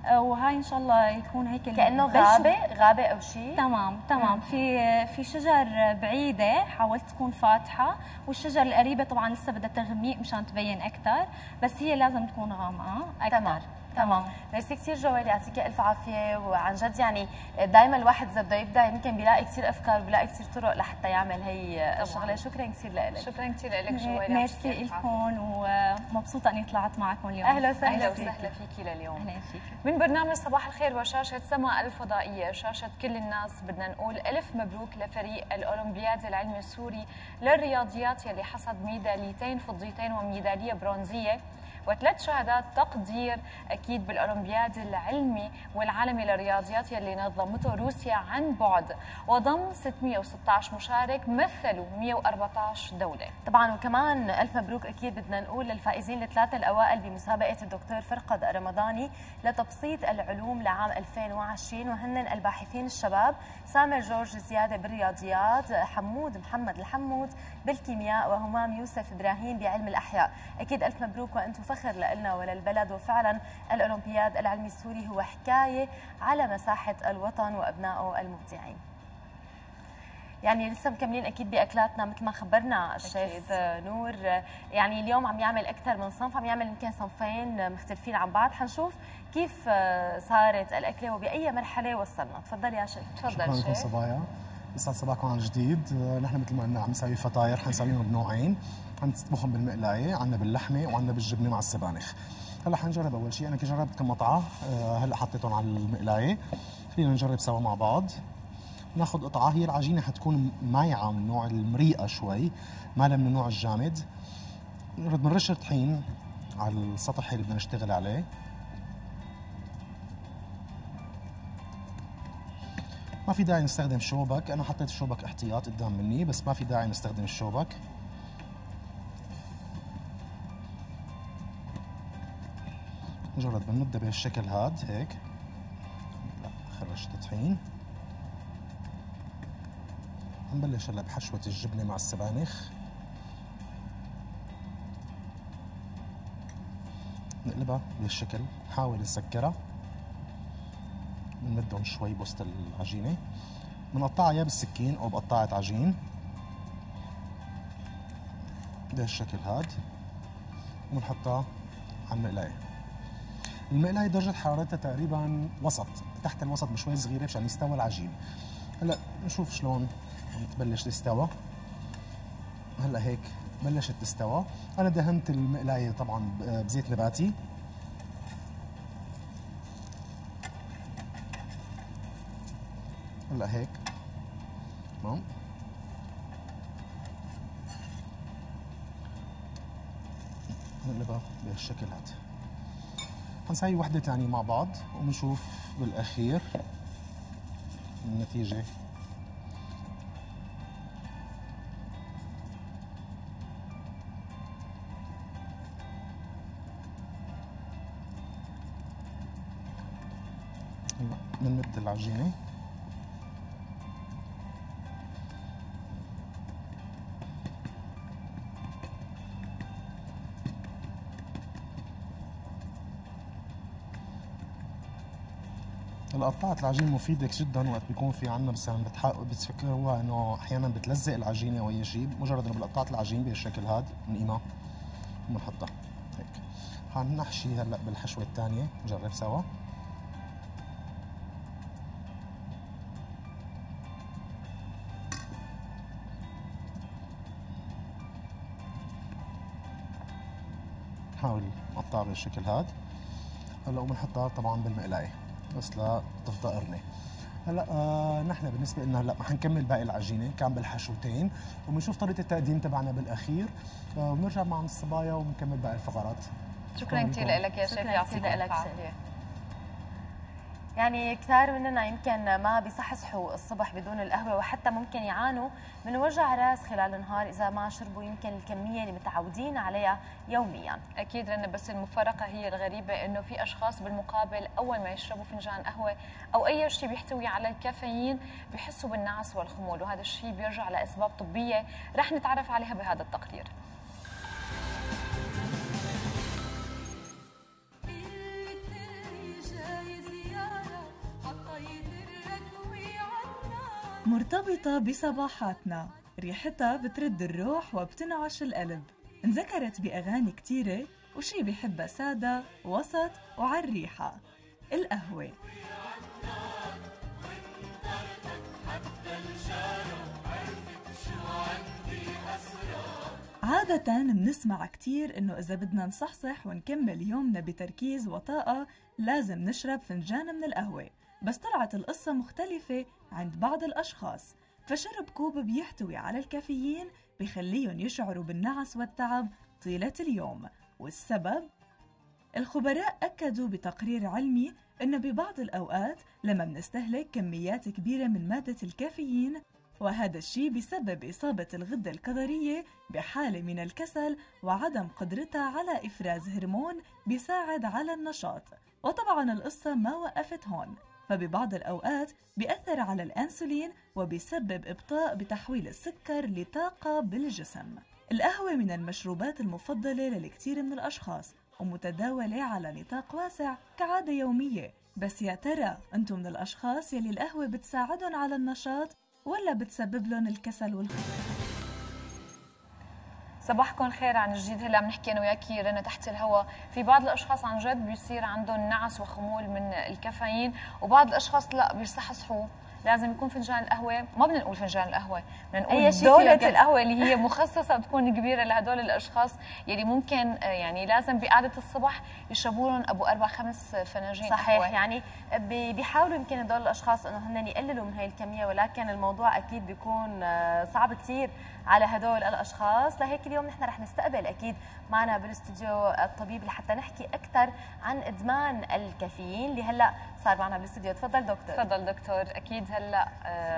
وهاي ان شاء الله يكون هيك كانه غابه او شيء. تمام. في شجر بعيده حاولت تكون فاتحه، والشجر القريبه طبعا لسه بدها تغميق مشان تبين اكثر، بس هي لازم تكون غامقه اكثر. تمام. ميرسي كثير جوالي، يعطيك الف عافيه. وعن جد يعني دائما الواحد اذا بده يبدع يمكن بيلاقي كثير افكار وبيلاقي كثير طرق لحتى يعمل هي الشغله. شكرا كثير لك. شكرا كثير لك جوالي. ميرسي لكم، ومبسوطه اني طلعت معكم اليوم. اهلا وسهلا فيكي لليوم. اهلا فيك. من برنامج صباح الخير وشاشه سما الفضائيه، شاشه كل الناس، بدنا نقول الف مبروك لفريق الاولمبياد العلمي السوري للرياضيات يلي حصد ميداليتين فضيتين وميداليه برونزيه وثلاث شهادات تقدير اكيد بالاولمبياد العلمي والعالمي للرياضيات يلي نظمته روسيا عن بعد، وضم 616 مشارك مثلوا 114 دوله. طبعا وكمان الف مبروك اكيد بدنا نقول للفائزين الثلاثه الاوائل بمسابقه الدكتور فرقد رمضاني لتبسيط العلوم لعام 2020، وهن الباحثين الشباب سامر جورج زياده بالرياضيات، حمود محمد الحمود بالكيمياء، وهمام يوسف ابراهيم بعلم الاحياء. اكيد الف مبروك وانتم فخر لنا وللبلد، وفعلا الاولمبياد العلمي السوري هو حكايه على مساحه الوطن وابنائه المبدعين. يعني لسه مكملين اكيد باكلاتنا مثل ما خبرنا الشيف نور. يعني اليوم عم يعمل اكثر من صنف، عم يعمل يمكن صنفين مختلفين عن بعض. حنشوف كيف صارت الاكله وباي مرحله وصلنا. تفضل يا شيف. تفضل شيف. صبايا، يسعد صباحكم عن جديد. نحن مثل ما قلنا عم نسوي فطاير، حنسويهم بنوعين، حنطبخهم بالمقلايه، عندنا باللحمه وعندنا بالجبنه مع السبانخ. هلا حنجرب اول شيء، انا كنت جربت كم مطعه، هلا حطيتهم على المقلايه. خلينا نجرب سوا مع بعض. ناخذ قطعه، هي العجينه حتكون مايعه من نوع المريئه شوي، ما من النوع الجامد. بنرش طحين على السطح اللي بدنا نشتغل عليه. ما في داعي نستخدم شوبك، انا حطيت الشوبك احتياط قدام مني، بس ما في داعي نستخدم الشوبك. مجرد بنمدها بهالشكل هاد هيك. خرجت طحين. نبلش هلا بحشوة الجبنة مع السبانخ. نقلبها بهالشكل، نحاول نسكرها. بنمدهم شوي بوسط العجينة. بنقطعها يا بالسكين أو بقطعة عجين. بهالشكل هاد. وبنحطها على المقلاية. المقلاية درجة حرارتها تقريبا وسط، تحت الوسط بشوي صغيرة مشان يستوى العجين. هلا نشوف شلون تبلش تستوى. هلا هيك بلشت تستوى. انا دهنت المقلايه طبعا بزيت نباتي. هلا هيك تمام. نقلبها بهالشكل هذا. حنسوي وحده ثانيه مع بعض وبنشوف بالاخير النتيجه. بنمد العجينه. هلا قطعة العجين مفيدة جدا وقت بيكون في عنا بس عم بتفكروها انه احيانا بتلزق العجينه او اي شيء. مجرد انه بالقطعة العجين بهالشكل هذا بنقيمها وبنحطها هيك. حنحشي هلا بالحشوه الثانيه، نجرب سوا. نحاول نقطعها بهالشكل هذا. هلا وبنحطها طبعا بالمقلايه بس لا تفضى قرنه. هلا نحن بالنسبه لنا هلا حنكمل باقي العجينه كان بالحشوتين وبنشوف طريقه التقديم تبعنا بالاخير وبنرجع مع الصبايا وبنكمل باقي الفقرات. شكرا كثير لك يا شيف، يعطيك العافيه. يعني كثار مننا يمكن ما بيصحصحوا الصبح بدون القهوة، وحتى ممكن يعانوا من وجع راس خلال النهار إذا ما شربوا يمكن الكمية اللي متعودين عليها يوميا. أكيد رنا، بس المفارقة هي الغريبة إنه في أشخاص بالمقابل أول ما يشربوا فنجان قهوة أو أي شيء بيحتوي على الكافيين بيحسوا بالنعس والخمول، وهذا الشيء بيرجع لأسباب طبية رح نتعرف عليها بهذا التقرير. مرتبطة بصباحاتنا، ريحتها بترد الروح وبتنعش القلب. انذكرت بأغاني كتيرة وشي بيحبها سادة وسط وعالريحة، القهوة. عادة بنسمع كتير إنه إذا بدنا نصحصح ونكمل يومنا بتركيز وطاقة لازم نشرب فنجان من القهوة، بس طلعت القصة مختلفة عند بعض الأشخاص، فشرب كوب بيحتوي على الكافيين بخليهم يشعروا بالنعس والتعب طيلة اليوم. والسبب؟ الخبراء أكدوا بتقرير علمي إنه ببعض الأوقات لما بنستهلك كميات كبيرة من مادة الكافيين، وهذا الشيء بسبب إصابة الغدة الكظرية بحالة من الكسل وعدم قدرتها على إفراز هرمون بيساعد على النشاط. وطبعا القصة ما وقفت هون، فببعض الأوقات بيأثر على الأنسولين وبيسبب إبطاء بتحويل السكر لطاقة بالجسم. القهوة من المشروبات المفضلة للكثير من الأشخاص ومتداولة على نطاق واسع كعادة يومية، بس يا ترى أنتم من الأشخاص يلي القهوة بتساعدهم على النشاط ولا بتسبب لهم الكسل والخمول؟ صباحكم خير عن جديد. هلا بنحكي انا وياكي رنا تحت الهواء، في بعض الاشخاص عن جد بيصير عندهم نعس وخمول من الكافيين، وبعض الاشخاص لا بيصحصحوا لازم يكون فنجان القهوه. ما بدنا نقول فنجان القهوه، بدنا نقول دولة القهوه اللي هي مخصصه بتكون كبيره لهدول الاشخاص يلي ممكن يعني لازم بقعده الصبح يشربوا لهم ابو 4-5 فناجين صحيح قهوه. يعني بيحاولوا يمكن هدول الاشخاص انه هن يقللوا من هاي الكميه، ولكن الموضوع اكيد بيكون صعب كثير على هدول الاشخاص. لهيك اليوم نحن رح نستقبل اكيد معنا بالاستوديو الطبيب لحتى نحكي اكثر عن ادمان الكافيين اللي هلا صار معنا بالاستوديو. تفضل دكتور. تفضل دكتور. اكيد هلا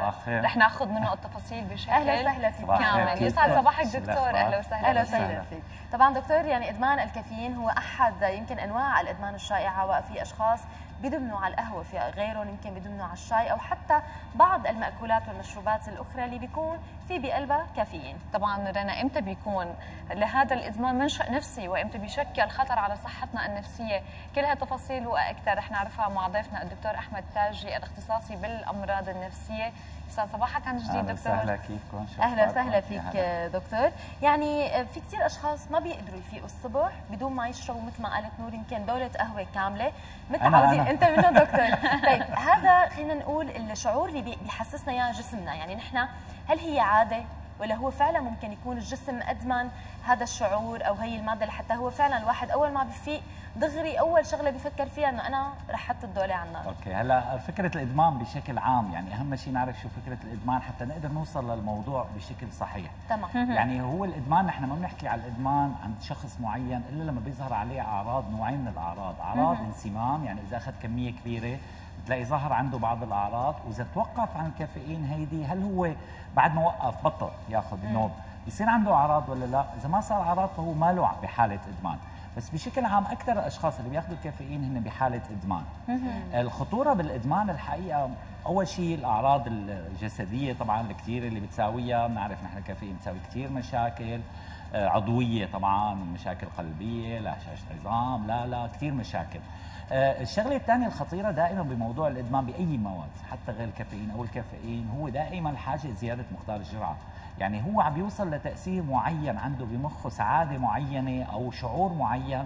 رح ناخذ منه التفاصيل بشكل اهلا وسهلا فيك كامل. يسعد صباحك دكتور. اهلا وسهلا. اهلا وسهلا فيك. طبعا دكتور يعني ادمان الكافيين هو احد يمكن انواع الادمان الشائعه، وفي اشخاص بيدمنوا على القهوه، في غيرهم يمكن بيدمنوا على الشاي او حتى بعض المأكولات والمشروبات الاخرى اللي بيكون في بقلبها كافيين. طبعا رنا، امتى بيكون لهذا الادمان منشأ نفسي وامتى بيشكل خطر على صحتنا النفسيه؟ كل هالتفاصيل واكثر رح نعرفها مع ضيفنا الدكتور احمد تاجي الاختصاصي بالامراض النفسيه. يسعد صباحك عن جديد دكتور. اهلا وسهلا، كيفكم؟ اهلا وسهلا فيك دكتور. يعني في كثير اشخاص ما بيقدروا يفيقوا الصبح بدون ما يشربوا مثل ما قالت نور يمكن دولة قهوه كامله متعودين. انت منهم دكتور. طيب هذا خلينا نقول الشعور اللي بيحسسنا اياه جسمنا، يعني نحن هل هي عاده ولا هو فعلا ممكن يكون الجسم ادمن هذا الشعور او هي الماده لحتى هو فعلا الواحد اول ما بفيق دغري اول شغله بفكر فيها انه انا رح احط الدوله على النار؟ اوكي، هلا فكره الادمان بشكل عام، يعني اهم شيء نعرف شو فكره الادمان حتى نقدر نوصل للموضوع بشكل صحيح. تمام. يعني هو الادمان نحن ما بنحكي على الادمان عند شخص معين الا لما بيظهر عليه اعراض، نوعين من الاعراض، اعراض انسمام، يعني اذا اخذ كميه كبيره بتلاقي ظهر عنده بعض الاعراض، واذا توقف عن الكافيين هيدي هل هو بعد ما وقف بطل ياخذ النوب بيصير عنده اعراض ولا لا؟ اذا ما صار اعراض فهو ما له بحاله ادمان. بس بشكل عام اكثر الاشخاص اللي بياخذوا الكافيين هن بحاله ادمان. الخطوره بالادمان الحقيقه اول شيء الاعراض الجسديه طبعا الكثيره اللي بتساويها، بنعرف نحن الكافيين بتساوي كثير مشاكل عضويه، طبعا مشاكل قلبيه، لهشاشه عظام، لا كثير مشاكل. الشغله الثانيه الخطيره دائما بموضوع الادمان باي مواد حتى غير الكافيين او الكافيين هو دائما حاجه زياده مقدار الجرعه. يعني هو عم بيوصل لتاثير معين عنده بمخه، سعاده معينه او شعور معين.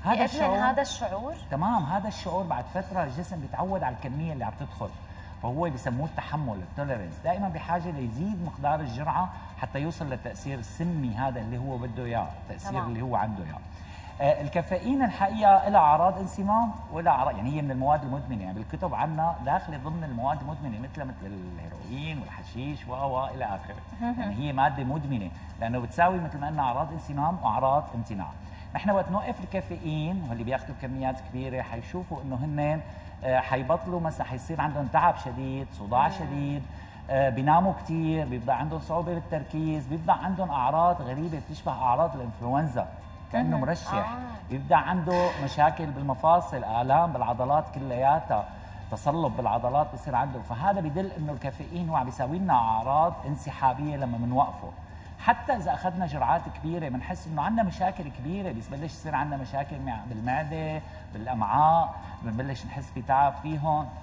هذا الشعور تمام، هذا الشعور بعد فتره الجسم بيتعود على الكميه اللي عم تدخل، فهو بيسموه التحمل، التوليرنس، دائما بحاجه ليزيد مقدار الجرعه حتى يوصل للتاثير السمي هذا اللي هو بده اياه، التاثير اللي هو عنده اياه. الكافيين الحقيقه لها اعراض انسمام ولا اعراض، يعني هي من المواد المدمنه، يعني بالكتب عنا داخله ضمن المواد المدمنه مثل الهيروين والحشيش الى اخره. يعني هي ماده مدمنه لانه بتساوي مثل ما قلنا اعراض انسمام واعراض امتناع. نحن وقت نوقف الكافيين واللي بياخذوا كميات كبيره حيشوفوا انه هن حيبطلوا مثلا، حيصير عندهم تعب شديد، صداع شديد، بيناموا كثير، بيبدا عندهم صعوبه بالتركيز، بيبدا عندهم اعراض غريبه بتشبه اعراض الانفلونزا كانه مرشح، بيبدا عنده مشاكل بالمفاصل، الام بالعضلات كلياتها، تصلب بالعضلات بصير عنده. فهذا بدل انه الكافيين هو عم بيساوي لنا اعراض انسحابيه لما بنوقفه. حتى اذا اخذنا جرعات كبيره بنحس انه عندنا مشاكل كبيره، بيبلش يصير عندنا مشاكل بالمعده، بالامعاء، بنبلش نحس بتعب فيهم.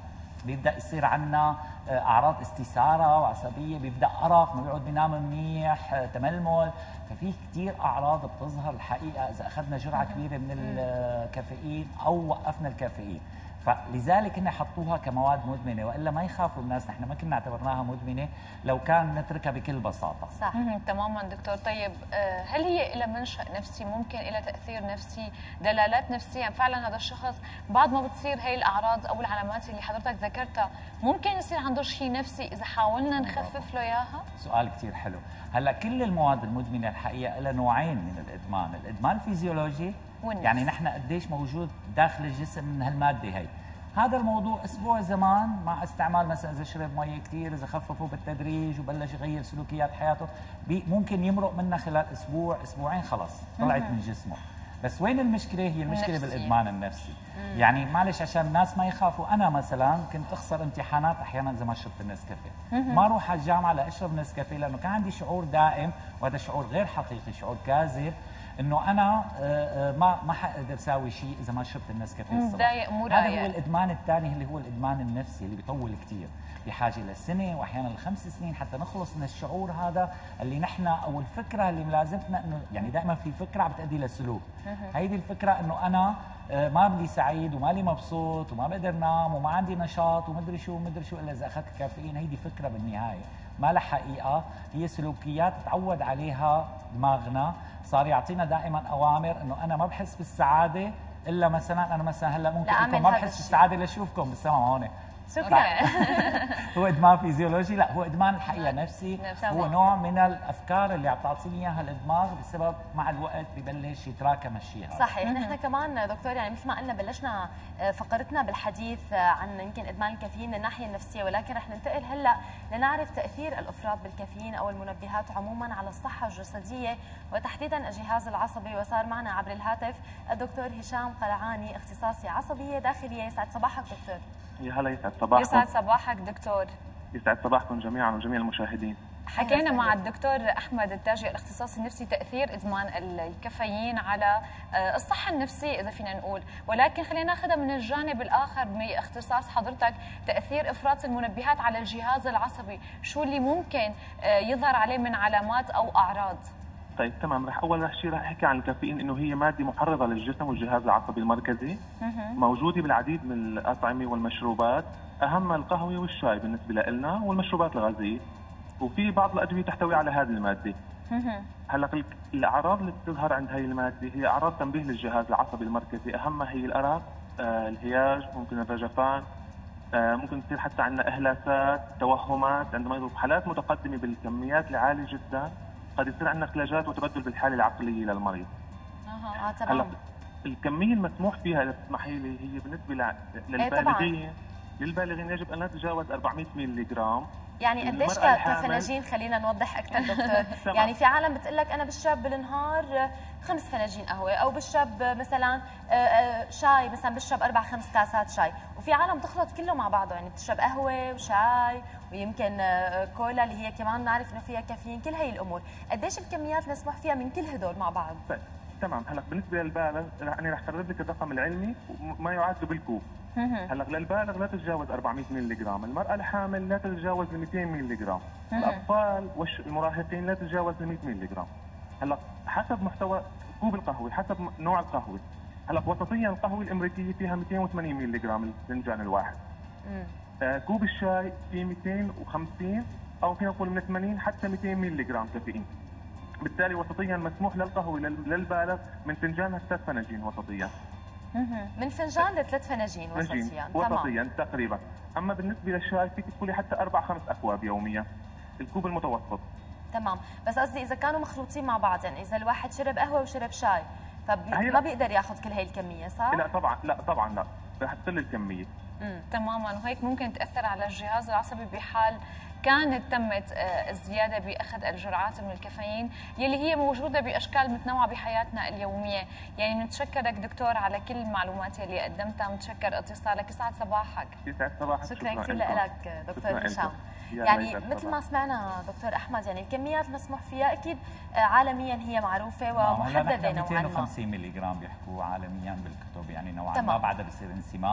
بيبدا يصير عندنا اعراض استثاره وعصبيه، بيبدا ارق، ما بيقعد بينام منيح، تململ. ففي كثير اعراض بتظهر الحقيقه اذا اخذنا جرعه كبيره من الكافيين او وقفنا الكافيين. فلذلك هن حطوها كمواد مدمنه، والا ما يخافوا الناس، نحن ما كنا اعتبرناها مدمنه لو كان نتركها بكل بساطه. صح. تماما دكتور. طيب هل هي لها منشأ نفسي، ممكن لها تاثير نفسي، دلالات نفسيه؟ يعني فعلا هذا الشخص بعد ما بتصير هي الاعراض او العلامات اللي حضرتك ذكرتها ممكن يصير عنده شيء نفسي اذا حاولنا نخفف له اياها؟ سؤال كثير حلو. هلا كل المواد المدمنه الحقيقه لها نوعين من الادمان، الادمان الفيزيولوجي يعني نحن قديش موجود داخل الجسم من هالماده هي. هذا الموضوع اسبوع زمان مع استعمال، مثلا اذا شرب مي كثير، اذا خففه بالتدريج وبلش يغير سلوكيات حياته، ممكن يمرق منها خلال اسبوع اسبوعين، خلص طلعت من جسمه. بس وين المشكله؟ هي المشكله بالادمان النفسي. يعني معلش عشان الناس ما يخافوا، انا مثلا كنت اخسر امتحانات احيانا اذا ما شربت النسكافيه، ما اروح على الجامعه لاشرب نسكافيه لانه كان عندي شعور دائم، وهذا شعور غير حقيقي، شعور كاذب، انه انا ما حقدر اسوي شيء اذا ما شربت النسكافيه الصبح. هذا هو الادمان الثاني اللي هو الادمان النفسي اللي بيطول كثير، بحاجه لسنه واحيانا ل5 سنين حتى نخلص من الشعور هذا اللي نحن، او الفكره اللي ملازمتنا، انه يعني دائما في فكره عم تؤدي لسلوك. هيدي الفكره انه انا ما بدي سعيد ومالي مبسوط وما بقدر نام وما عندي نشاط ومدري شو الا اذا اخذت كافيين. هيدي فكره بالنهايه ما لها حقيقه، هي سلوكيات تعود عليها دماغنا، صار يعطينا دائما اوامر انه انا ما بحس بالسعاده الا مثلا انا مثلا هلا ممكن ما بحس بالسعاده لاشوفكم بالسما هون. شكرا. هو ادمان فيزيولوجي؟ لا، هو ادمان الحقيقه نفسي. هو نوع من الافكار اللي عم تعطيني اياها الدماغ بسبب مع الوقت ببلش يتراكم الشيء هذا. صحيح. نحن كمان دكتور يعني مثل ما قلنا بلشنا فقرتنا بالحديث عن يمكن ادمان الكافيين من الناحيه النفسيه، ولكن رح ننتقل هلا لنعرف تاثير الافراط بالكافيين او المنبهات عموما على الصحه الجسديه وتحديدا الجهاز العصبي. وصار معنا عبر الهاتف الدكتور هشام قلعاني، اختصاصي عصبيه داخليه. يسعد صباحك دكتور. يا هلا، يسعد صباحكم. يسعد صباحك دكتور. يسعد صباحكم جميعا وجميع المشاهدين. حكينا مع الدكتور أحمد التاجي الاختصاصي النفسي تأثير إدمان الكافيين على الصحة النفسية إذا فينا نقول، ولكن خلينا ناخذها من الجانب الآخر باختصاص حضرتك، تأثير إفراط المنبهات على الجهاز العصبي، شو اللي ممكن يظهر عليه من علامات أو أعراض؟ طيب تمام، اول شيء رح احكي عن الكافيين انه هي ماده محرضه للجسم والجهاز العصبي المركزي، موجوده بالعديد من الاطعمه والمشروبات، اهمها القهوه والشاي بالنسبه لنا والمشروبات الغازيه، وفي بعض الادويه تحتوي على هذه الماده. هلا الاعراض اللي بتظهر عند هذه الماده هي اعراض تنبيه للجهاز العصبي المركزي، اهمها هي الارق، الهياج، ممكن الرجفان، ممكن تصير حتى عندنا اهلاسات، توهمات، عندما يضرب حالات متقدمه بالكميات العاليه جدا قد يصير عندنا اختلاجات وتبدل بالحاله العقليه للمريض. تمام. الكميه المسموح فيها اذا تسمحي لي هي بالنسبه للبالغين يجب ان لا تتجاوز 400 ملي جرام. يعني قديش كفناجين؟ خلينا نوضح اكثر دكتور. يعني في عالم بتقول لك انا بشرب بالنهار 5 فناجين قهوه، او بشرب مثلا شاي، مثلا بشرب 4-5 كاسات شاي، وفي عالم تخلط كله مع بعضه، يعني بتشرب قهوه وشاي ويمكن كولا اللي هي كمان نعرف انه فيها كافيين، كل هي الامور، قديش الكميات مسموح فيها من كل هدول مع بعض؟ تمام. هلا بالنسبه للبالغ انا رح اقرب لك الرقم العلمي وما يعاد بالكوب. هلا للبالغ لا تتجاوز 400 ملي جرام، المراه الحامل لا تتجاوز 200 ملي جرام، الاطفال والمراهقين لا تتجاوز 100 ملي جرام. هلا حسب محتوى كوب القهوه، حسب نوع القهوه. هلا وسطيا القهوه الامريكيه فيها 280 ملي جرام الفنجان الواحد. كوب الشاي فيه 250 او فينا نقول من 80 حتى 200 ملي جرام كافيين. بالتالي وسطيا مسموح للقهوه للبالغ من فنجان ل3 فناجين وسطيا. من فنجان ل3 فناجين وسطيا. وسطيا تقريبا. اما بالنسبه للشاي فيك تقولي حتى 4-5 اكواب يوميا. الكوب المتوسط. تمام، بس قصدي اذا كانوا مخلوطين مع بعض، يعني اذا الواحد شرب قهوه وشرب شاي فما بيقدر ياخذ كل هي الكميه، صح؟ لا طبعا لا، رح تقل الكميه. تماما، وهيك ممكن تاثر على الجهاز العصبي بحال كانت تمت الزياده باخذ الجرعات من الكافيين يلي هي موجوده باشكال متنوعه بحياتنا اليوميه. يعني نتشكرك دكتور على كل المعلومات اللي قدمتها، متشكر اتصالك. يسعد صباحك. يسعد صباحك. شكرا كثير لك دكتور هشام. يعني مثل ما سمعنا دكتور احمد، يعني الكميات المسموح فيها اكيد عالميا هي معروفه ومحدده نوعا ما. 250 ملي جرام بيحكوا عالميا بالكتب، يعني نوعا ما بعدها بصير انسمام.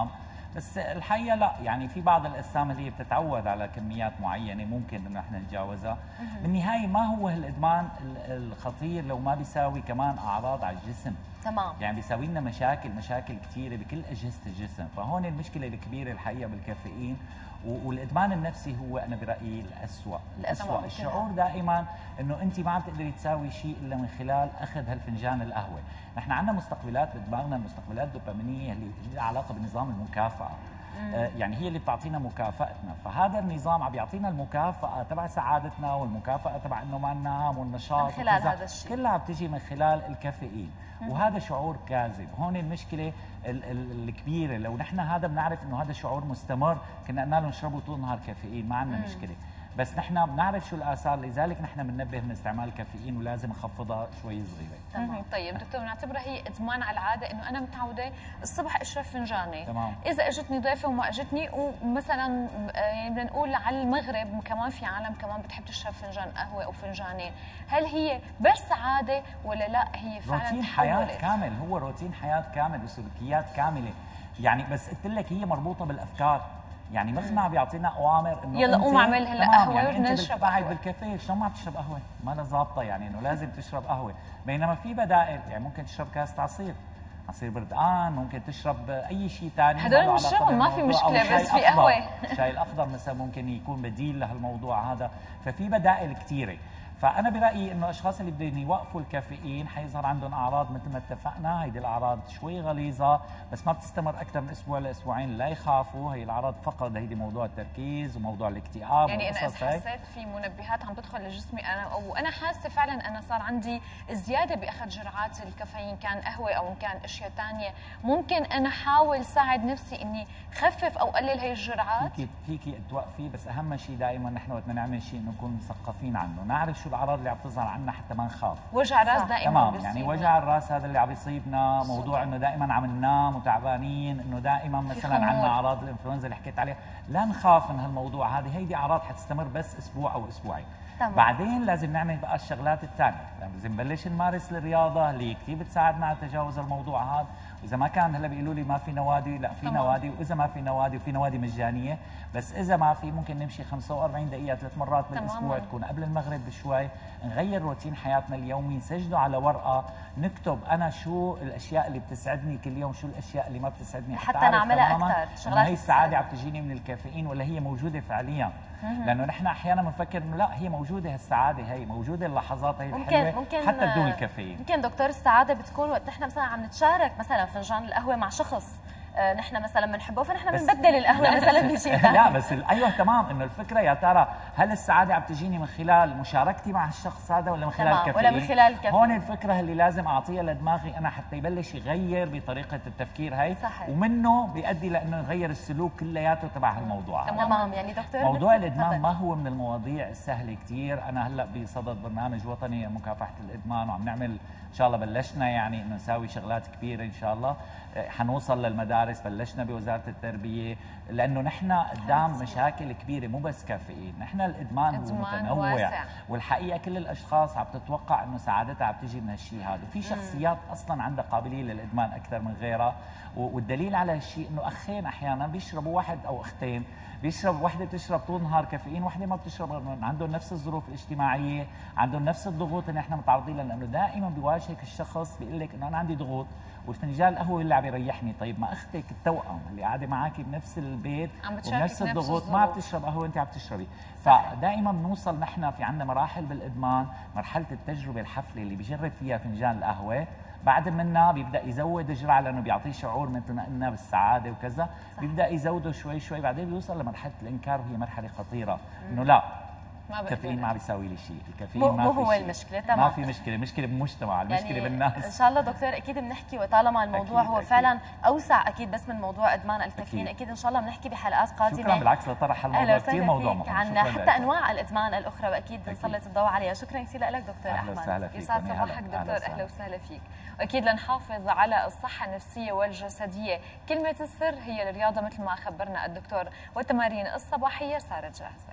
بس الحقيقه لا، يعني في بعض الاجسام اللي هي بتتعود على كميات معينه ممكن انه احنا نتجاوزها. بالنهايه ما هو الادمان الخطير لو ما بيساوي كمان اعراض على الجسم. تمام. يعني بيساوي لنا مشاكل كثيره بكل اجهزه الجسم، فهون المشكله الكبيره الحقيقه بالكافيين. والادمان النفسي هو انا برايي الاسوء. الشعور دائما انه انت ما عم تقدري تساوي شيء الا من خلال اخذ هالفنجان القهوه. نحن عندنا مستقبلات بدماغنا، المستقبلات الدوبامينيه اللي لها علاقه بنظام المكافاه. يعني هي اللي بتعطينا مكافاتنا، فهذا النظام عم بيعطينا المكافاه تبع سعادتنا والمكافاه تبع انه ما ننام والنشاط من خلال هذا الشيء كلها بتجي من خلال الكافيين. وهذا شعور كاذب. هون المشكله الكبيره، لو نحن هذا بنعرف انه هذا شعور مستمر كنا قلنا له نشربه طول النهار كافيين، ما عندنا مشكله. بس نحن بنعرف شو الاثار، لذلك نحن بننبه من استعمال الكافيين ولازم نخفضها شوي صغيره. تمام. طيب دكتور، بنعتبرها هي ادمان على العاده، انه انا متعوده الصبح اشرب فنجاني. تمام. اذا اجتني ضيفه وما اجتني، ومثلا يعني بدنا نقول على المغرب كمان في عالم كمان بتحب تشرب فنجان قهوه او فنجانين، هل هي بس عاده ولا لا هي فعلا روتين حياه كامل؟ هو روتين حياه كامل وسلوكيات كامله. يعني بس قلت لك هي مربوطه بالافكار. يعني مخنا بيعطينا اوامر انه يلا قوم اعمل هلا قهوه يعني بدنا نشرب قاعد بالكافيه شلون ما بتشرب قهوه؟ ما لها ظابطه، يعني انه لازم تشرب قهوه. بينما في بدائل، يعني ممكن تشرب كاسه عصير بردقان، ممكن تشرب اي شيء ثاني هدول بنشربهم ما في مشكله، بس في قهوه. الشاي الاخضر مثلا ممكن يكون بديل لهالموضوع هذا، ففي بدائل كثيره. فانا برايي انه الاشخاص اللي بدهم يوقفوا الكافيين حيظهر عندهم اعراض مثل ما اتفقنا. هيدي الاعراض شوي غليظه بس ما بتستمر اكثر من اسبوع لاسبوعين، لا يخافوا. هي الاعراض فقط هيدي موضوع التركيز وموضوع الاكتئاب. يعني انا اذا حسيت في منبهات عم تدخل لجسمي وانا حاسه فعلا انا صار عندي زياده باخذ جرعات الكافيين، كان قهوه او كان اشياء ثانيه، ممكن انا احاول ساعد نفسي اني خفف او قلل هي الجرعات. فيكي توقفي، بس اهم شيء دائما نحن وقت نعمل شيء انه نكون مثقفين عنه، نعرف شو الاعراض اللي عم تظهر عنا حتى ما نخاف. وجع راس دائما تمام. يعني وجع الراس هذا اللي عم يصيبنا، موضوع انه دائما عم ننام وتعبانين، انه دائما مثلا عندنا اعراض الانفلونزا اللي حكيت عليها، لا نخاف من هالموضوع. هيدي اعراض حتستمر بس اسبوع او اسبوعين. تمام. بعدين لازم نعمل بقى الشغلات الثانيه، لازم نبلش نمارس الرياضه اللي كثير بتساعدنا على تجاوز الموضوع هذا. واذا ما كان هلا بيقولوا لي ما في نوادي، لا في نوادي، واذا ما في نوادي وفي نوادي مجانيه، بس اذا ما في ممكن نمشي 45 دقيقه 3 مرات بالاسبوع، تكون قبل المغرب بشوي، نغير روتين حياتنا اليومي، نسجله على ورقه، نكتب انا شو الاشياء اللي بتسعدني كل يوم، شو الاشياء اللي ما بتسعدني، حتى نعملها اكثر. شغلات هي السعاده عم تجيني من الكافيين ولا هي موجوده فعليا؟ لانه نحن احيانا بنفكر انه لا، هي موجوده، هالسعاده هي موجوده، اللحظات هي الحلوه ممكن حتى بدون الكافيين. ممكن دكتور السعاده بتكون وقت نحن مثلا عم نتشارك مثلا فنجان القهوه مع شخص نحن مثلا بنحبه، فنحن بنبدل القهوه مثلا بشيء ثاني. لا بس ايوه تمام، انه الفكره يا ترى هل السعاده عم تجيني من خلال مشاركتي مع الشخص هذا ولا من خلال الكافيين؟ ولا من خلال الكافيين. هون الفكره اللي لازم اعطيها لدماغي انا حتى يبلش يغير بطريقه التفكير هي. صحيح. ومنه بيؤدي لانه يغير السلوك كلياته تبع هالموضوع. تمام. يعني دكتور موضوع الادمان ما هو من المواضيع السهله كثير. انا هلا بصدد برنامج وطني مكافحه الادمان، وعم نعمل ان شاء الله، بلشنا يعني انه نساوي شغلات كبيره ان شاء الله، حنوصل للمدارس، بلشنا بوزاره التربيه، لانه نحن قدام مشاكل كبيره، مو بس كافيين، نحن الادمان هو متنوع واسع. والحقيقه كل الاشخاص عم تتوقع انه سعادتها عم تجي من هالشيء هذا، وفي شخصيات اصلا عندها قابليه للادمان اكثر من غيرها، والدليل على هالشيء انه اخين احيانا بيشربوا، واحد او اختين بيشرب، وحده بتشرب طول النهار كافيين، وحده ما بتشرب، عندهم نفس الظروف الاجتماعيه، عندهم نفس الضغوط اللي احنا متعرضين لها، لانه دائما بيواجهك الشخص بيقول لك انه انا عندي ضغوط والفنجان القهوه اللي عم يريحني. طيب ما اختك التوأم اللي قاعده معك بنفس البيت وبنفس الضغوط ما بتشرب قهوه وانت عم تشربي. فدائما بنوصل نحن في عندنا مراحل بالادمان، مرحله التجربه الحفله اللي بيجرب فيها فنجان القهوه، بعد منها بيبدا يزود الجرعه لانه بيعطيه شعور مثل ما قلنا بالسعاده وكذا، بيبدا يزوده شوي شوي، بعدين بيوصل لمرحله الانكار، وهي مرحله خطيره، انه لا الكافيين ما بيساوي لي شيء، الكافيين ما هو المشكله. تمام. ما في مشكله، مشكله بالمجتمع، المشكله يعني بالناس. ان شاء الله دكتور اكيد بنحكي، وطالما الموضوع أكيد هو أكيد فعلا اوسع اكيد بس من موضوع ادمان الكافيين، اكيد ان شاء الله بنحكي بحلقات قادمه. شكرا، بالعكس لطرح هالموضوع كثير موضوع مهم، عن حتى انواع الادمان الاخرى، واكيد نسلط الضوء عليها. شكرا كثير لك دكتور احمد. اهلا وسهلا فيك. يسعد صباحك دكتور، اهلا وسهلا فيك. واكيد لنحافظ على الصحه النفسيه والجسديه، كلمه السر هي الرياضه مثل ما خبرنا الدكتور، والتمارين الصباحيه صارت جاهزه.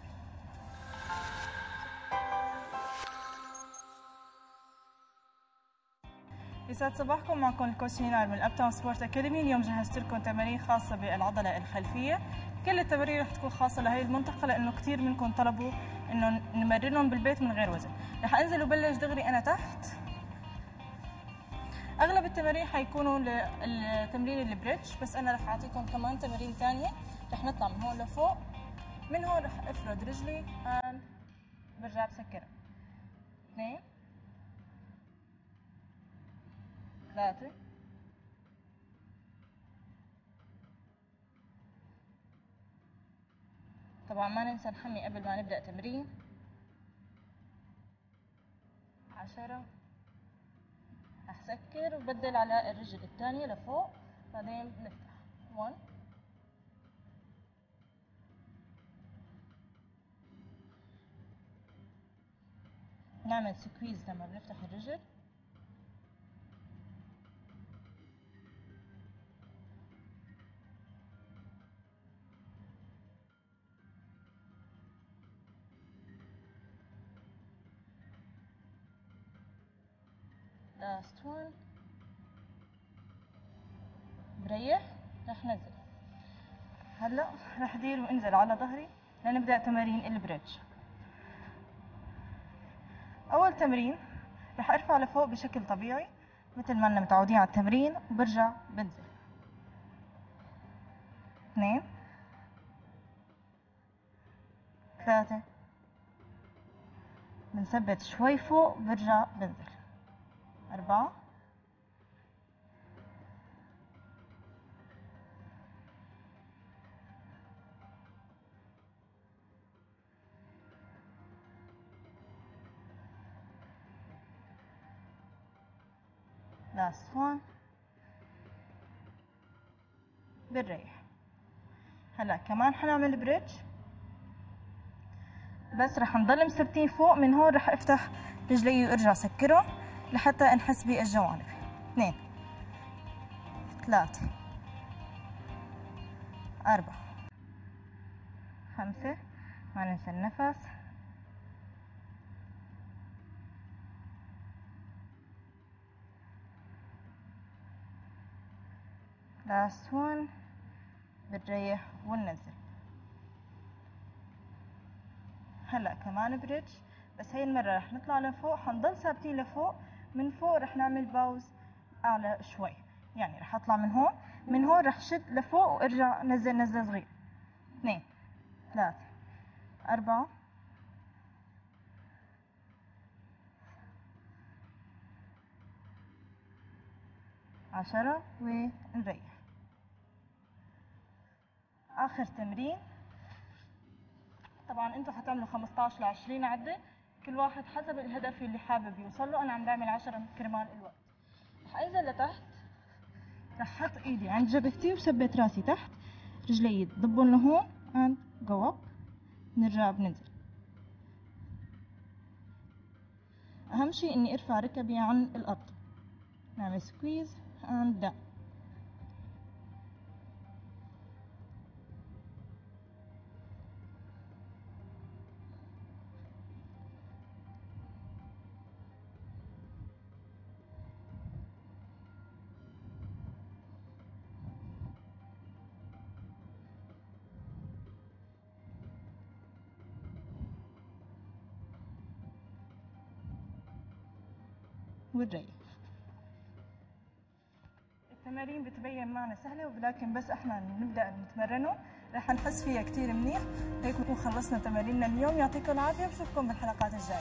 يسعد صباحكم، معكم الكوتش نينار من الابتاون سبورت اكاديمي. اليوم جهزت لكم تمارين خاصه بالعضله الخلفيه. كل التمارين رح تكون خاصه لهي المنطقه لانه كثير منكم طلبوا انه نمرنهم بالبيت من غير وزن. رح انزل وبلش دغري انا تحت. اغلب التمارين حيكونوا لتمرين البريدج، بس انا رح اعطيكم كمان تمارين ثانيه. رح نطلع من هون لفوق، من هون رح افرد رجلي برجع بسكرها. 2 3 طبعا ما ننسى نحمي قبل ما نبدأ تمرين. 10 رح سكر وبدل على الرجل الثانية لفوق، بعدين بنفتح 1 نعمل سكويز لما بنفتح الرجل. last one بريح، رح نزل. هلا رح دير وانزل على ظهري لنبدأ تمارين البريدج. أول تمرين رح ارفع لفوق بشكل طبيعي مثل ما لنا متعودين على التمرين، وبرجع بنزل. 2 3 بنثبت شوي فوق، برجع بنزل. 4 last one بنريح. هلا كمان حنعمل بريدج، بس رح نضل مثبتين فوق. من هون رح افتح رجلي وارجع سكرهم لحتى نحس بالجوانب. 2 3 4 5 ما ننسى النفس. 1 بنريح وننزل. هلا كمان بريدج، بس هي المرة رح نطلع لفوق، حنضل ثابتين لفوق. من فوق رح نعمل باوز اعلى شوي، يعني رح اطلع من هون، من هون رح شد لفوق وارجع نزل نزله صغير. 2 3 4 10 ونريح. اخر تمرين، طبعا انتم حتعملوا 15 ل 20 عده، كل واحد حسب الهدف اللي حابب يوصل له. انا عم بعمل 10 كرمال الوقت. رح انزل لتحت، رح احط ايدي عند جبهتي وثبت راسي تحت، رجلي ضبهم لهون and go up. نرجع بننزل. اهم شيء اني ارفع ركبي عن الارض. نعمل سكويز and down. ونريح. التمارين بتبين معنا سهلة، ولكن بس احنا نبدأ نتمرنه رح نحس فيها كتير منيح. هيك بنكون خلصنا تماريننا اليوم. يعطيكم العافية، بشوفكم بالحلقات الجاية.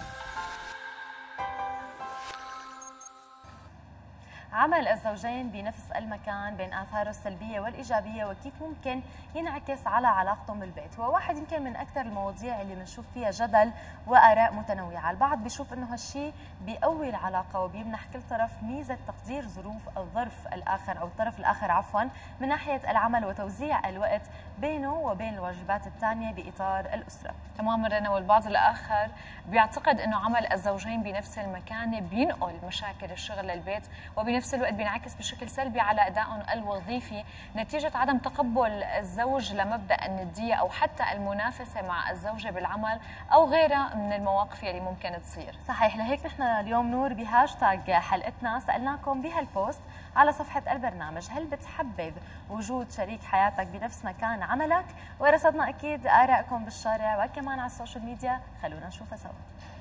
عمل الزوجين بنفس المكان بين آثاره السلبية والإيجابية وكيف ممكن ينعكس على علاقتهم بالبيت هو واحد يمكن من أكثر المواضيع اللي بنشوف فيها جدل وآراء متنوعة. البعض بيشوف إنه هالشيء بيقوي العلاقة وبيمنح كل طرف ميزة تقدير ظروف الظرف الآخر أو الطرف الآخر عفوا من ناحية العمل وتوزيع الوقت بينه وبين الواجبات الثانية بإطار الأسرة. تماما رنا. والبعض الآخر بيعتقد إنه عمل الزوجين بنفس المكان بينقل مشاكل الشغل للبيت، وبنفس وبنفس الوقت بينعكس بشكل سلبي على ادائهم الوظيفي نتيجه عدم تقبل الزوج لمبدا النديه او حتى المنافسه مع الزوجه بالعمل او غيرها من المواقف اللي ممكن تصير. صحيح، لهيك نحن اليوم نور بهاشتاج حلقتنا سالناكم بهالبوست على صفحه البرنامج، هل بتحبذ وجود شريك حياتك بنفس مكان عملك؟ ورصدنا اكيد ارائكم بالشارع وكمان على السوشيال ميديا، خلونا نشوفها سوا.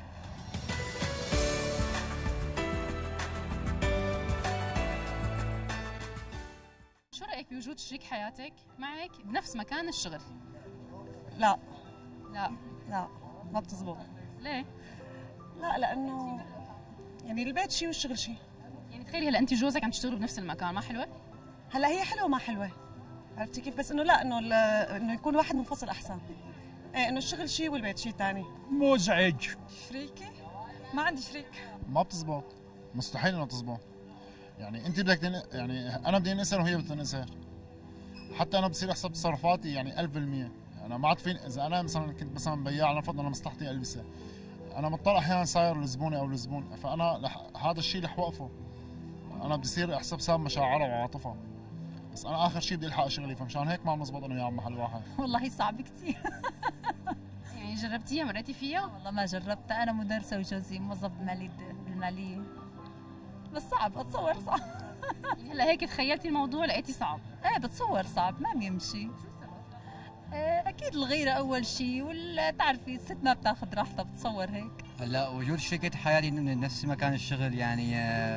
شو رأيك بوجود شريك حياتك معك بنفس مكان الشغل؟ لا لا لا ما بتزبط. ليه؟ لا لأنه يعني البيت شيء والشغل شيء. يعني تخيلي هلا انت وجوزك عم تشتغلوا بنفس المكان، ما حلوة؟ هلا هي حلوة ما حلوة، عرفتي كيف؟ بس انه لا انه يكون واحد منفصل احسن. ايه انه الشغل شيء والبيت شيء ثاني. مزعج. شريكي؟ ما عندي شريك. ما بتزبط، مستحيل انه تزبط. يعني انت بدك يعني انا بدي انسر وهي بدها تنسر. حتى انا بصير احسب تصرفاتي يعني 1000%. انا ما عاد فين، اذا انا مثلا كنت مثلا بياع نفرض انا مصلحتي البسه، انا مضطر احيانا صاير لزبوني او لزبون، فانا هذا الشيء رح وقفه. انا بدي يصير احسب حساب مشاعرها وعاطفها، بس انا اخر شيء بدي الحق شغلي، فمشان هيك ما بنزبط انا وياها بمحل واحد. والله صعب كثير. يعني جربتيها، مريتي فيها؟ والله ما جربتها، انا مدرسه وجوزي موظف بالماليه، بس صعب، اتصور صعب. هلا هيك تخيلتي الموضوع لقيتي صعب؟ ايه بتصور صعب، ما بيمشي. اكيد الغيره اول شيء، ولا تعرفي الست ما بتاخذ راحتها، بتصور هيك. هلا وجود شريكة حياتي من نفس مكان الشغل يعني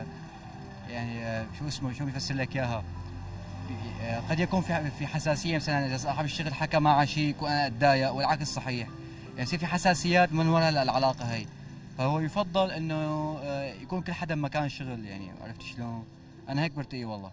شو اسمه، شو بيفسر لك اياها؟ قد يكون في حساسيه، مثلا اذا صاحب الشغل حكى معه شيء يكون انا اتضايق، والعكس صحيح. يعني يصير في حساسيات من وراء العلاقه هي، فهو يفضل انه يكون كل حدا بمكان شغل. يعني عرفت شلون؟ انا هيك برتقي والله.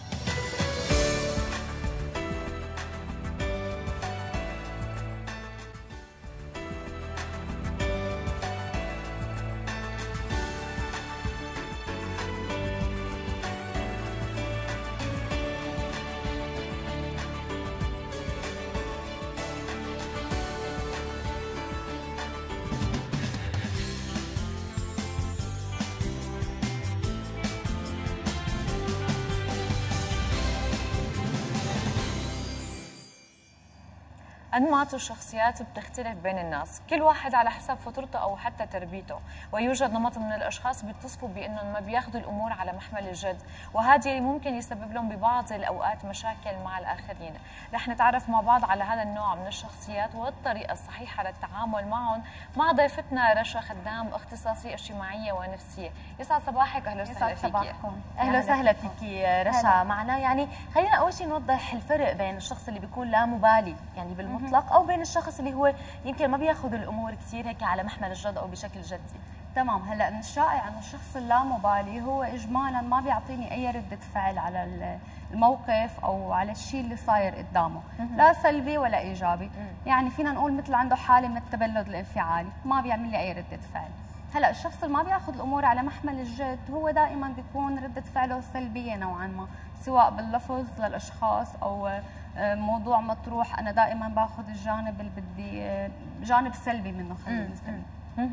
أنماط الشخصيات بتختلف بين الناس، كل واحد على حسب فطرته أو حتى تربيته، ويوجد نمط من الأشخاص بيتصفوا بأنهم ما بياخذوا الأمور على محمل الجد، وهذا اللي ممكن يسبب لهم ببعض الأوقات مشاكل مع الآخرين. رح نتعرف مع بعض على هذا النوع من الشخصيات والطريقة الصحيحة للتعامل معهم مع ضيفتنا رشا خدام، اختصاصية اجتماعية ونفسية. يسعد صباحك، أهلا وسهلا فيكي. أهلا وسهلا فيكي رشا معنا. يعني خلينا أول شيء نوضح الفرق بين الشخص اللي بيكون لا مبالي يعني بالمطلق، او بين الشخص اللي هو يمكن ما بياخذ الامور كثير هيك على محمل الجد او بشكل جدي. تمام. هلا من الشائع انه الشخص اللامبالي هو اجمالا ما بيعطيني اي رده فعل على الموقف او على الشيء اللي صاير قدامه، لا سلبي ولا ايجابي. يعني فينا نقول مثل عنده حاله من التبلد الانفعالي، ما بيعمل لي اي رده فعل. هلا الشخص اللي ما بياخذ الامور على محمل الجد هو دائما بيكون رده فعله سلبيه نوعا ما، سواء باللفظ للاشخاص او موضوع مطروح، انا دائما باخذ الجانب اللي بدي جانب سلبي منه، خلينا نسميه.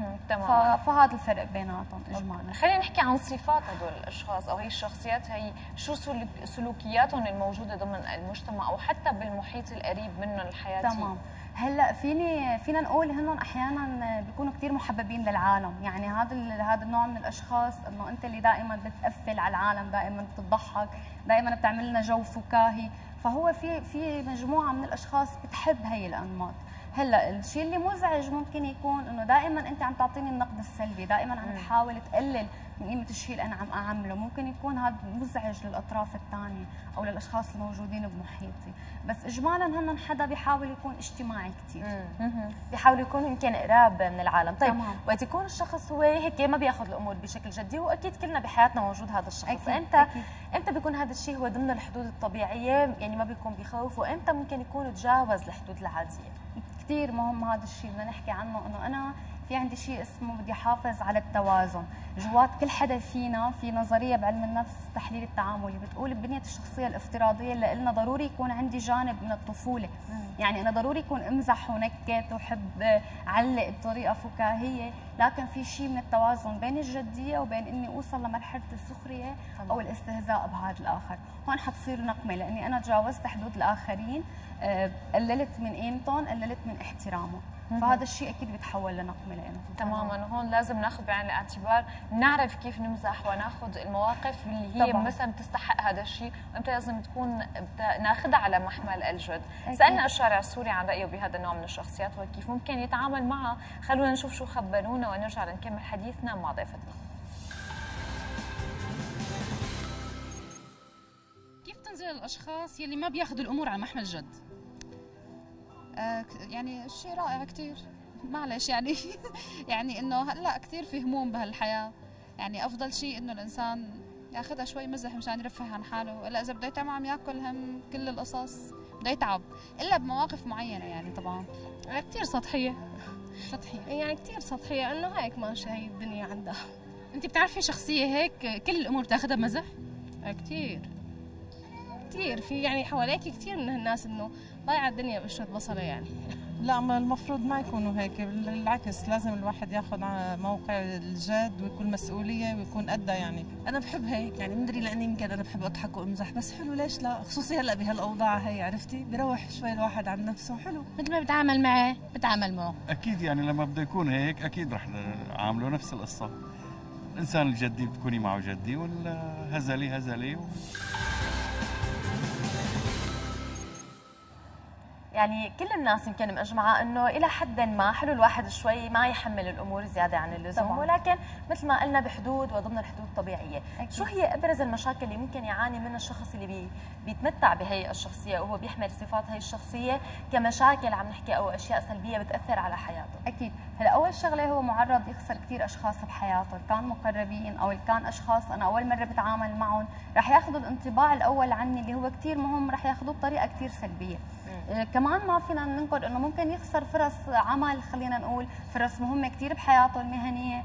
تمام. فهذا الفرق بيناتهم اجمالا. خلينا نحكي عن صفات هدول الاشخاص او هي الشخصيات، هي شو سلوكياتهم الموجوده ضمن المجتمع او حتى بالمحيط القريب منهم الحياتي. تمام. هلا فينا نقول هنن احيانا بيكونوا كثير محببين للعالم، يعني هذا النوع من الاشخاص انه انت اللي دائما بتقفل على العالم، دائما بتضحك، دائما بتعمل لنا جو فكاهي، فهو في مجموعه من الاشخاص بتحب هي الانماط. هلا الشيء اللي مزعج ممكن يكون انه دائما انت عم تعطيني النقد السلبي، دائما عم تحاول تقلل من قيمه الشيء اللي انا عم اعمله، ممكن يكون هذا مزعج للاطراف الثانيه او للاشخاص الموجودين بمحيطي، بس اجمالا هن حدا بيحاول يكون اجتماعي كثير، بيحاول يكون يمكن قراب من العالم. طيب وقت يكون الشخص هو هيك ما بياخذ الامور بشكل جدي، واكيد كلنا بحياتنا موجود هذا الشخص، امتى بيكون هذا الشيء هو ضمن الحدود الطبيعيه، يعني ما بيكون بخوف، وامتى ممكن يكون تجاوز الحدود العاديه؟ كثير مهم هذا الشيء بدنا نحكي عنه، انه انا في عندي شيء اسمه بدي احافظ على التوازن جوات كل حدا فينا. في نظريه بعلم النفس التحليل التعاملي بتقول ببنيه الشخصيه الافتراضيه اللي قلنا ضروري يكون عندي جانب من الطفوله، يعني انا ضروري يكون امزح ونكت وحب علق بطريقه فكاهيه، لكن في شيء من التوازن بين الجديه وبين اني اوصل لمرحله السخريه او الاستهزاء بهذا الاخر. هون حتصير نقمه لاني انا تجاوزت حدود الاخرين، قللت من قيمتهم، قللت من احترامهم، فهذا الشيء اكيد بيتحول لنقمه لنا. تماما. هون لازم ناخذ بعين الاعتبار، نعرف كيف نمزح وناخذ المواقف اللي هي مثلا بتستحق هذا الشيء، وامتى لازم تكون ناخذها على محمل الجد. سالنا الشارع السوري عن رايه بهذا النوع من الشخصيات وكيف ممكن يتعامل معها. خلونا نشوف شو خبرونا ونرجع نكمل حديثنا مع ضيفتنا. كيف تنزل الاشخاص يلي ما بياخذوا الامور على محمل جد؟ يعني شيء رائع كثير، معلش يعني يعني انه هلا كثير في هموم بهالحياه، يعني افضل شيء انه الانسان ياخذها شوي مزح مشان يرفه عن حاله، الا اذا بده يتعب عم ياكل هم كل القصص بده يتعب، الا بمواقف معينه يعني. طبعا كثير سطحيه يعني كثير سطحيه، انه هيك ماشيه هي الدنيا عندها. انت بتعرفي شخصيه هيك كل الامور بتاخذها بمزح؟ كثير في يعني حواليك كثير من هالناس انه ضايعه الدنيا بقشرة بصره يعني. لا، ما المفروض ما يكونوا هيك، بالعكس لازم الواحد ياخذ موقع الجد ويكون مسؤوليه ويكون قدها. يعني انا بحب هيك، يعني مدري لاني يمكن انا بحب اضحك وامزح، بس حلو ليش لا، خصوصي هلا بهالاوضاع هي، عرفتي بروح شوي الواحد عن نفسه. حلو مثل ما بتعامل معه بتعامل معه. اكيد يعني لما بده يكون هيك اكيد رح نعامله نفس القصه. الانسان الجدي بتكوني معه جدي والهزلي هزلي يعني كل الناس يمكن مجمعة انه الى حد ما حلو الواحد شوي ما يحمل الامور زياده عن اللزوم طبعا. ولكن مثل ما قلنا بحدود وضمن الحدود الطبيعيه. أكيد. شو هي ابرز المشاكل اللي ممكن يعاني منها الشخص اللي بيتمتع بهي الشخصيه وهو بيحمل صفات هي الشخصيه كمشاكل عم نحكي او اشياء سلبيه بتاثر على حياته؟ اكيد. هلا اول شغله هو معرض يخسر كثير اشخاص بحياته، كان مقربين او كان اشخاص انا اول مره بتعامل معهم، رح ياخذوا الانطباع الاول عني اللي هو كثير مهم، رح ياخذوه بطريقه كثير سلبيه. كمان ما فينا ننكر انه ممكن يخسر فرص عمل، خلينا نقول فرص مهمه كثير بحياته المهنيه،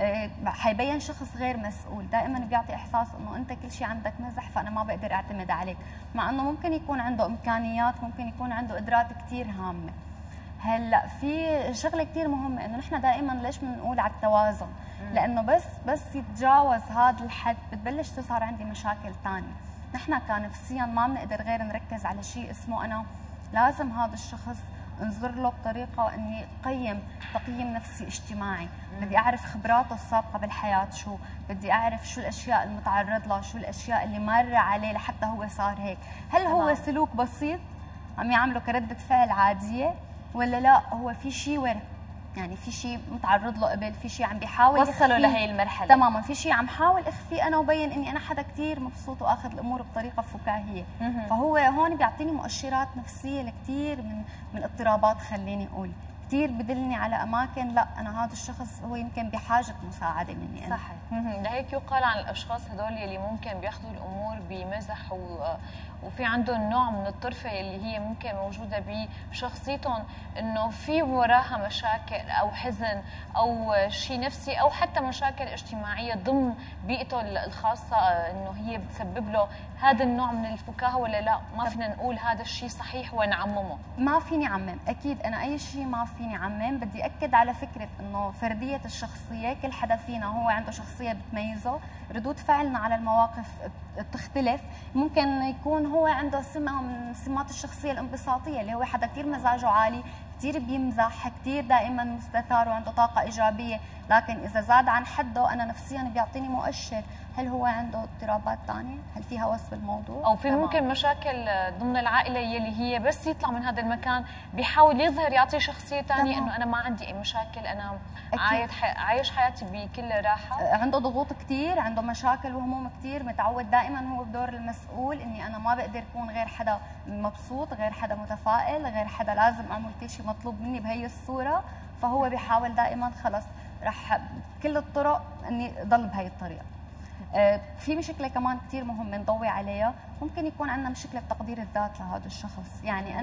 حيبين شخص غير مسؤول، دائما بيعطي احساس انه انت كل شيء عندك مزح فانا ما بقدر اعتمد عليك، مع انه ممكن يكون عنده امكانيات، ممكن يكون عنده قدرات كثير هامه. هلا في شغله كثير مهمه انه نحن دائما ليش بنقول على التوازن؟ لانه بس يتجاوز هذا الحد بتبلش تظهر عندي مشاكل ثانيه. نحن كنفسيا ما بنقدر غير نركز على شيء اسمه انا لازم هذا الشخص انظر له بطريقه اني قيم تقييم نفسي اجتماعي، بدي اعرف خبراته السابقه بالحياه شو، بدي اعرف شو الاشياء المتعرض لها، شو الاشياء اللي مر عليه لحتى هو صار هيك، هل هو سلوك بسيط عم يعمله كردة فعل عاديه ولا لا هو في شيء ورا، يعني في شيء متعرض له قبل، في شيء عم بيحاول وصلوا لهي المرحله تماما، في شيء عم حاول اخفيه انا وبين اني انا حدا كثير مبسوط واخذ الامور بطريقه فكاهيه. فهو هون بيعطيني مؤشرات نفسيه لكثير من اضطرابات، خليني اقول كثير بدلني على اماكن لا انا هذا الشخص هو يمكن بحاجه مساعده مني انا. صحيح. لهيك يقال عن الاشخاص هدول اللي ممكن بياخذوا الامور بمزح وفي عندهم نوع من الطرفه اللي هي ممكن موجوده بشخصيتهم، انه في وراها مشاكل او حزن او شيء نفسي او حتى مشاكل اجتماعيه ضمن بيئته الخاصه، انه هي بتسبب له هذا النوع من الفكاهه ولا لا؟ ما فينا نقول هذا الشيء صحيح ونعممه. ما فيني عمم، اكيد انا اي شيء ما فيني عمم، بدي اكد على فكره انه فرديه الشخصيه، كل حدا فينا هو عنده شخصيه بتميزه، ردود فعلنا على المواقف تختلف، ممكن يكون هو عنده سمه من سمات الشخصيه الانبساطيه اللي هو حدا كثير مزاجه عالي، كثير بيمزح، كثير دائما مستثار وعنده طاقه ايجابيه، لكن اذا زاد عن حده انا نفسيا بيعطيني مؤشر هل هو عنده اضطرابات ثانيه؟ هل في هوس بالموضوع؟ او في ممكن مشاكل ضمن العائله يلي هي بس يطلع من هذا المكان بيحاول يظهر يعطي شخصيه ثانيه انه انا ما عندي اي مشاكل، انا عايش حياتي بكل راحه. عنده ضغوط كثير، عنده مشاكل وهموم كثير، متعود دائما هو بدور المسؤول اني انا ما بقدر اكون غير حدا مبسوط، غير حدا متفائل، غير حدا لازم اعمل كل شيء مطلوب مني بهي الصوره، فهو بيحاول دائما خلص رح كل الطرق اني ضل بهي الطريقه. في مشكله كمان كثير مهم نضوي عليها، ممكن يكون عندنا مشكله بتقدير الذات لهذا الشخص، يعني انا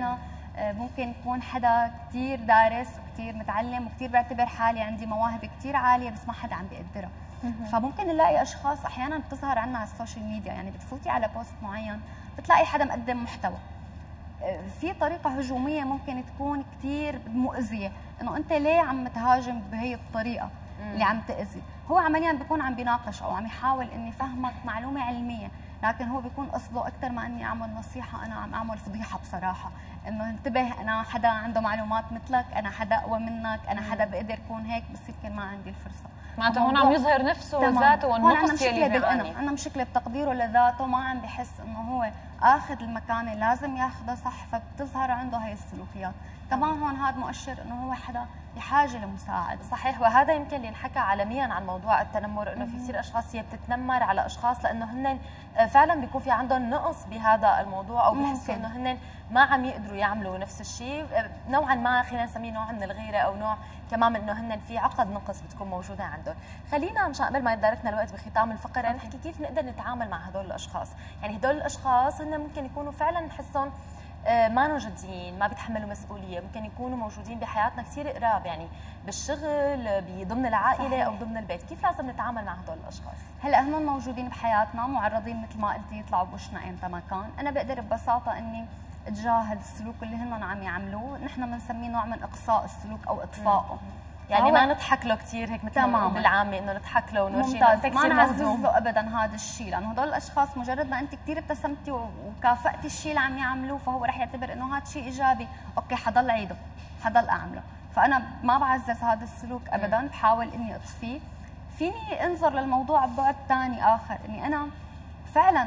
ممكن يكون حدا كثير دارس وكثير متعلم وكثير بيعتبر حالي عندي مواهب كثير عاليه بس ما حدا عم بيقدرها. فممكن نلاقي اشخاص احيانا بتظهر عنا على السوشيال ميديا، يعني بتفوتي على بوست معين بتلاقي حدا مقدم محتوى في طريقه هجوميه ممكن تكون كثير مؤذيه، انه انت ليه عم تهاجم بهي الطريقه اللي عم تاذي؟ هو عمليا بيكون عم بيناقش او عم يحاول اني يفهمك معلومه علميه، لكن هو بيكون قصده اكثر ما اني اعمل نصيحه، انا عم اعمل فضيحه بصراحه، انه انتبه انا حدا عنده معلومات مثلك، انا حدا اقوى منك، انا حدا بقدر اكون هيك بس يمكن ما عندي الفرصه. معناته هون عم يظهر نفسه وذاته والنقص يلي بيعاني. عندنا مشكله بتقديره لذاته، ما عم بحس انه هو اخذ المكانه اللي لازم ياخذها صح، فبتظهر عنده هي السلوكيات. كمان هون هذا مؤشر انه هو حدا بحاجه لمساعده. صحيح، وهذا يمكن اللي انحكى عالميا عن موضوع التنمر، انه في كثير اشخاص هي بتتنمر على اشخاص لانه هن فعلا بيكون في عندهم نقص بهذا الموضوع، او بيحسوا انه هن ما عم يقدروا يعملوا نفس الشيء، نوعا ما خلينا نسميه نوع من الغيره، او نوع كمان انه هن في عقد نقص بتكون موجوده عندهم. خلينا مشان قبل ما يتداركنا الوقت بختام الفقره نحكي كيف نقدر نتعامل مع هدول الاشخاص، يعني هدول الاشخاص هن ممكن يكونوا فعلا نحسهم ما جديين، ما بيتحملوا مسؤوليه، ممكن يكونوا موجودين بحياتنا كثير قراب، يعني بالشغل، ضمن العائله صحيح. او ضمن البيت، كيف لازم نتعامل مع هدول الاشخاص؟ هلا هم موجودين بحياتنا، معرضين مثل ما قلتي يطلعوا بوشنا ايمتى ما كان، انا بقدر ببساطه اني اتجاهل السلوك اللي هن عم يعملوه، نحن بنسميه نوع من اقصاء السلوك او اطفائه. يعني ما نضحك له كثير هيك مثل ما بالعامه، انه نضحك له ونورجيه ممتاز، ما نعزز له ابدا هذا الشيء، لانه هدول الاشخاص مجرد ما انت كثير ابتسمتي وكافئتي الشيء اللي عم يعملوه فهو رح يعتبر انه هذا شيء ايجابي، اوكي حضل عيده، حضل اعمله، فانا ما بعزز هذا السلوك ابدا، بحاول اني اطفيه. فيني انظر للموضوع ببعد ثاني اخر، اني انا فعلا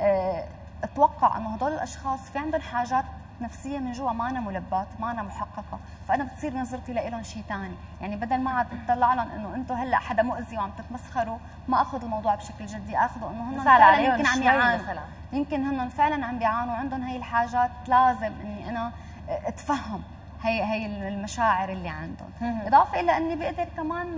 اتوقع انه هدول الاشخاص في عندهم حاجات نفسيه من جوا ما أنا ملبات، ما أنا محققه، فانا بتصير نظرتي لهم شيء ثاني، يعني بدل ما عاد اطلع لهم انه انتم هلا حدا مؤذي وعم تتمسخروا، ما اخذ الموضوع بشكل جدي، اخذه انه هن فعلا يمكن عم يعانوا، يمكن هن فعلا عم بيعانوا، عندهم هي الحاجات، لازم اني انا اتفهم هي المشاعر اللي عندهم، اضافه الى اني بقدر كمان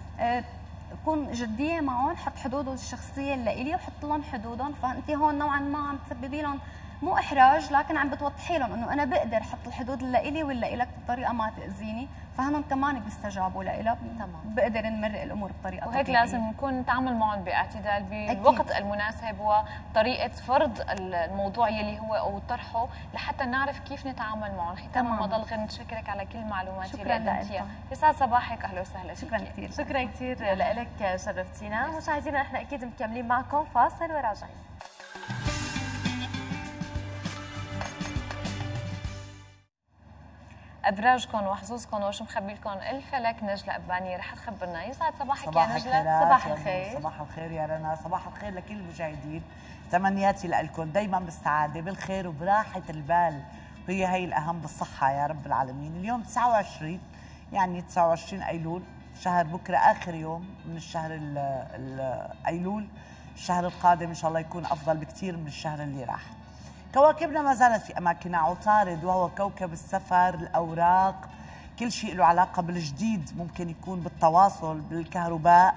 اكون جديه معهم، حط حدود الشخصيه اللي الي وحط لهم حدودهم، فانت هون نوعا ما عم تسببي لهم مو احراج، لكن عم بتوضحي لهم انه انا بقدر احط الحدود اللي الي واللي الك بطريقه ما تاذيني، فهن كمان بيستجابوا لها، بقدر نمرق الامور بطريقه وهيك طبيعية. لازم نكون نتعامل معهم باعتدال بالوقت المناسب وطريقه فرض الموضوع يلي هو او طرحه لحتى نعرف كيف نتعامل معهم. ختاما ما ضل غير نشكرك على كل المعلومات اللي قدمتيها. يسعد صباحك، اهلا وسهلا. شكرا كثير. شكرا كثير لك، شرفتينا. مشاهدينا احنا اكيد مكملين معكم، فاصل وراجعين. ابراجكم وحظوظكم وشو مخبي لكم الفلك. نجلة أباني رح تخبرنا. يسعد صباحك يا نجلة. صباح الخير. صباح الخير يا رنا، صباح الخير لكل المشاهدين. تمنياتي لكم دايما بالسعاده بالخير وبراحه البال، هي الأهم، بالصحة يا رب العالمين. اليوم 29 يعني 29 أيلول، شهر بكرة آخر يوم من الشهر أيلول. الشهر القادم إن شاء الله يكون أفضل بكثير من الشهر اللي راح. كواكبنا ما زالت في أماكنها. عطارد وهو كوكب السفر، الأوراق، كل شيء له علاقة بالجديد، ممكن يكون بالتواصل، بالكهرباء،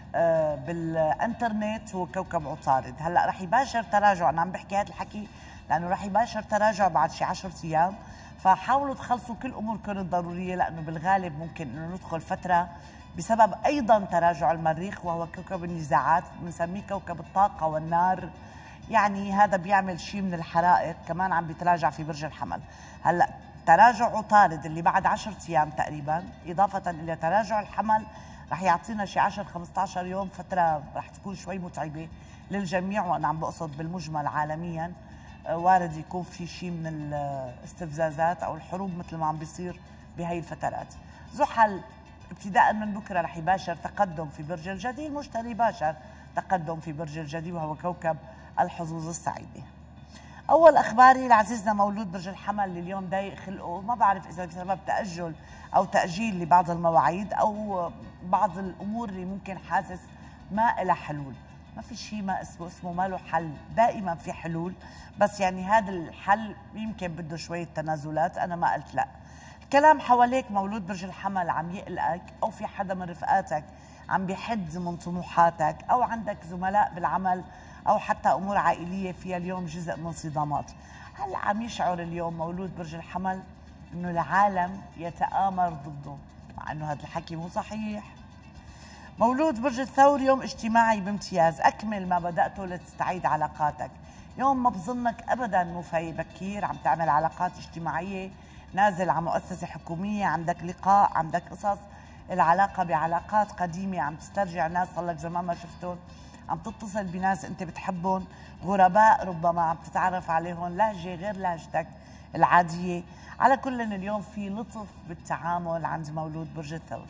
بالانترنت، هو كوكب عطارد. هلا رح يباشر تراجع، انا عم بحكي هذا الحكي لانه رح يباشر تراجع بعد شي 10 ايام، فحاولوا تخلصوا كل اموركم الضروريه، لانه بالغالب ممكن انه ندخل فتره بسبب ايضا تراجع المريخ وهو كوكب النزاعات، بنسميه كوكب الطاقه والنار، يعني هذا بيعمل شيء من الحرائق، كمان عم بيتراجع في برج الحمل. هلا تراجع عطارد اللي بعد 10 ايام تقريبا، اضافه الى تراجع الحمل رح يعطينا شي 10-15 يوم، فتره رح تكون شوي متعبه للجميع، وانا عم بقصد بالمجمل عالميا. وارد يكون في شيء من الاستفزازات او الحروب مثل ما عم بيصير بهي الفترات. زحل ابتداء من بكره رح يباشر تقدم في برج الجدي، المشتري باشر تقدم في برج الجدي وهو كوكب الحظوظ السعيده. اول اخباري لعزيزنا مولود برج الحمل اللي اليوم ضايق خلقه، ما بعرف اذا بسبب تاجل او تاجيل لبعض المواعيد او بعض الامور اللي ممكن حاسس ما لها حلول. ما في شيء ما اسمه ما له حل، دائما في حلول، بس يعني هذا الحل يمكن بده شويه تنازلات، انا ما قلت لا. الكلام حواليك مولود برج الحمل عم يقلقك، او في حدا من رفقاتك عم بيحد من طموحاتك، او عندك زملاء بالعمل، او حتى امور عائليه فيها اليوم جزء من صدامات. هلا عم يشعر اليوم مولود برج الحمل انه العالم يتآمر ضده، مع انه هذا الحكي مو صحيح. مولود برج الثور يوم اجتماعي بامتياز، اكمل ما بدأته لتستعيد علاقاتك. يوم ما بظنك ابدا مو فايق بكير، عم تعمل علاقات اجتماعيه، نازل على مؤسسه حكوميه، عندك لقاء، عندك قصص العلاقه بعلاقات قديمه، عم تسترجع ناس صار لك زمان ما شفتهم، عم تتصل بناس انت بتحبهم، غرباء ربما عم تتعرف عليهم، لهجه غير لهجتك العاديه. على كل اليوم في لطف بالتعامل عند مولود برج الثور.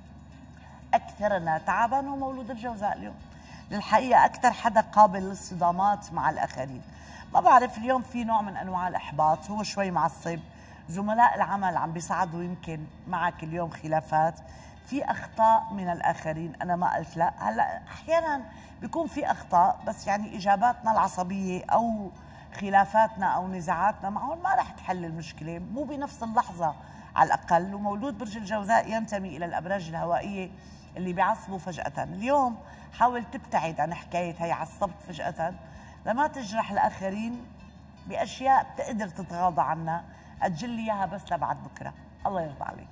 اكثرنا تعبا هو مولود الجوزاء اليوم. للحقيقه اكثر حدا قابل للصدامات مع الاخرين. ما بعرف اليوم في نوع من انواع الاحباط، هو شوي معصب، زملاء العمل عم بيصعدوا يمكن معك اليوم خلافات، في اخطاء من الاخرين، انا ما قلت لا، هلا احيانا بيكون في اخطاء بس يعني اجاباتنا العصبيه او خلافاتنا او نزاعاتنا معهم ما رح تحل المشكله، مو بنفس اللحظه على الاقل. ومولود برج الجوزاء ينتمي الى الابراج الهوائيه اللي بيعصبوا فجاه. اليوم حاول تبتعد عن حكايه هي عصبت فجاه لما تجرح الاخرين باشياء بتقدر تتغاضى عنها، اجل لي اياها بس لبعد بكره، الله يرضى عليك.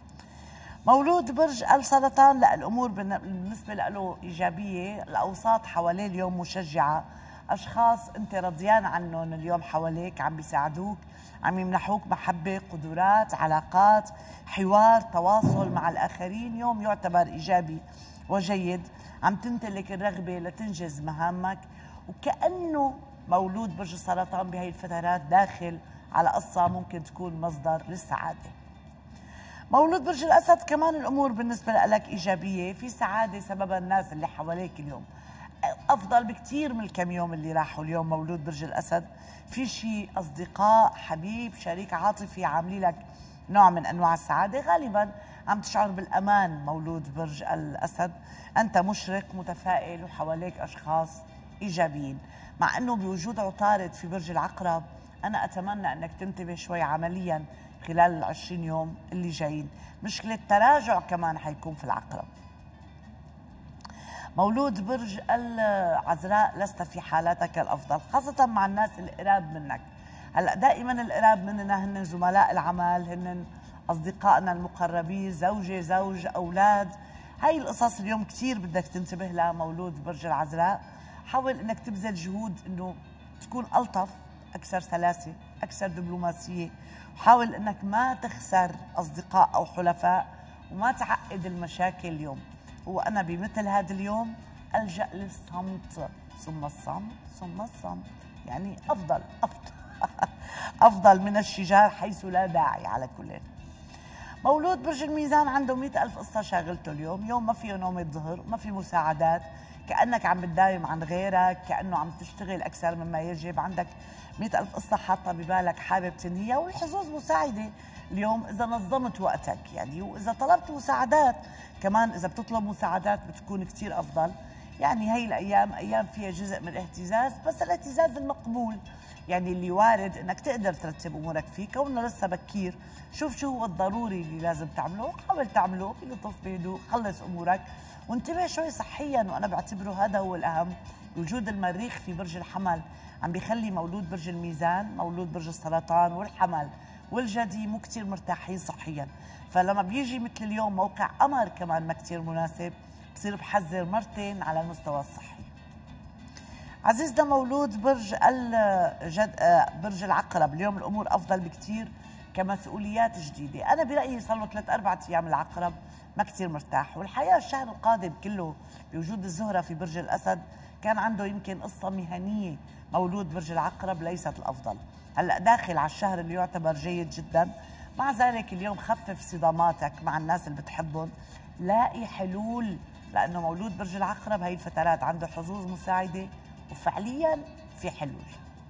مولود برج السرطان، لا الامور بالنسبه له ايجابيه، الاوساط حواليه اليوم مشجعه، اشخاص انت رضيان عنهم اليوم حواليك عم بيساعدوك، عم يمنحوك محبه، قدرات، علاقات، حوار، تواصل مع الاخرين، يوم يعتبر ايجابي وجيد، عم تمتلك الرغبه لتنجز مهامك، وكانه مولود برج السرطان بهي الفترات داخل على قصه ممكن تكون مصدر للسعاده. مولود برج الاسد كمان الامور بالنسبه لك ايجابيه، في سعاده سببها الناس اللي حواليك اليوم، افضل بكثير من الكم يوم اللي راحوا. اليوم مولود برج الاسد في شيء اصدقاء، حبيب، شريك عاطفي عاملين لك نوع من انواع السعاده، غالبا عم تشعر بالامان. مولود برج الاسد انت مشرق متفائل وحواليك اشخاص ايجابيين، مع انه بوجود عطارد في برج العقرب انا اتمنى انك تنتبه شوي عمليا خلال ال20 يوم اللي جايين، مشكله تراجع كمان حيكون في العقرب. مولود برج العذراء لست في حالاتك الافضل، خاصه مع الناس القراب منك. هلا دائما القراب مننا هن زملاء العمل، هن اصدقائنا المقربين، زوجه، زوج، اولاد، هاي القصص اليوم كثير بدك تنتبه لها. مولود برج العذراء حاول انك تبذل جهود انه تكون الطف، اكثر سلاسه، اكثر دبلوماسيه، وحاول انك ما تخسر اصدقاء او حلفاء وما تعقد المشاكل اليوم. وأنا بمثل هذا اليوم ألجأ للصمت، ثم الصمت، ثم الصمت، يعني أفضل من الشجار حيث لا داعي. على كل مولود برج الميزان عنده 100,000 قصة شاغلته اليوم، يوم ما فيه نومة ظهر، ما في مساعدات، كأنك عم بتدايم عن غيرك، كأنه عم تشتغل أكثر مما يجب، عندك 100,000 قصة حاطة ببالك حابب تنهيها، والحظوظ مساعدة اليوم إذا نظمت وقتك يعني، وإذا طلبت مساعدات كمان، إذا بتطلب مساعدات بتكون كثير أفضل. يعني هي الأيام أيام فيها جزء من الاهتزاز، بس الاهتزاز المقبول، يعني اللي وارد إنك تقدر ترتب أمورك فيه، كونه لسه بكير، شوف شو هو الضروري اللي لازم تعمله، حاول تعمله بلطف بهدوء، خلص أمورك، وانتبه شوي صحيا، وأنا بعتبره هذا هو الأهم. وجود المريخ في برج الحمل عم بيخلي مولود برج الميزان، مولود برج السرطان والحمل والجدي مو كثير مرتاحين صحيا، فلما بيجي مثل اليوم موقع قمر كمان ما كثير مناسب، بصير بحذر مرتين على المستوى الصحي. عزيزنا مولود برج برج العقرب، اليوم الامور افضل بكثير كمسؤوليات جديده. انا برايي صار له 3-4 ايام العقرب ما كثير مرتاح، والحقيقه الشهر القادم كله بوجود الزهره في برج الاسد كان عنده يمكن قصه مهنيه. مولود برج العقرب ليست الافضل، هلا داخل على الشهر اللي يعتبر جيد جدا، مع ذلك اليوم خفف صداماتك مع الناس اللي بتحبهم، لاقي حلول، لانه مولود برج العقرب هي الفترات عنده حظوظ مساعده وفعليا في حلول.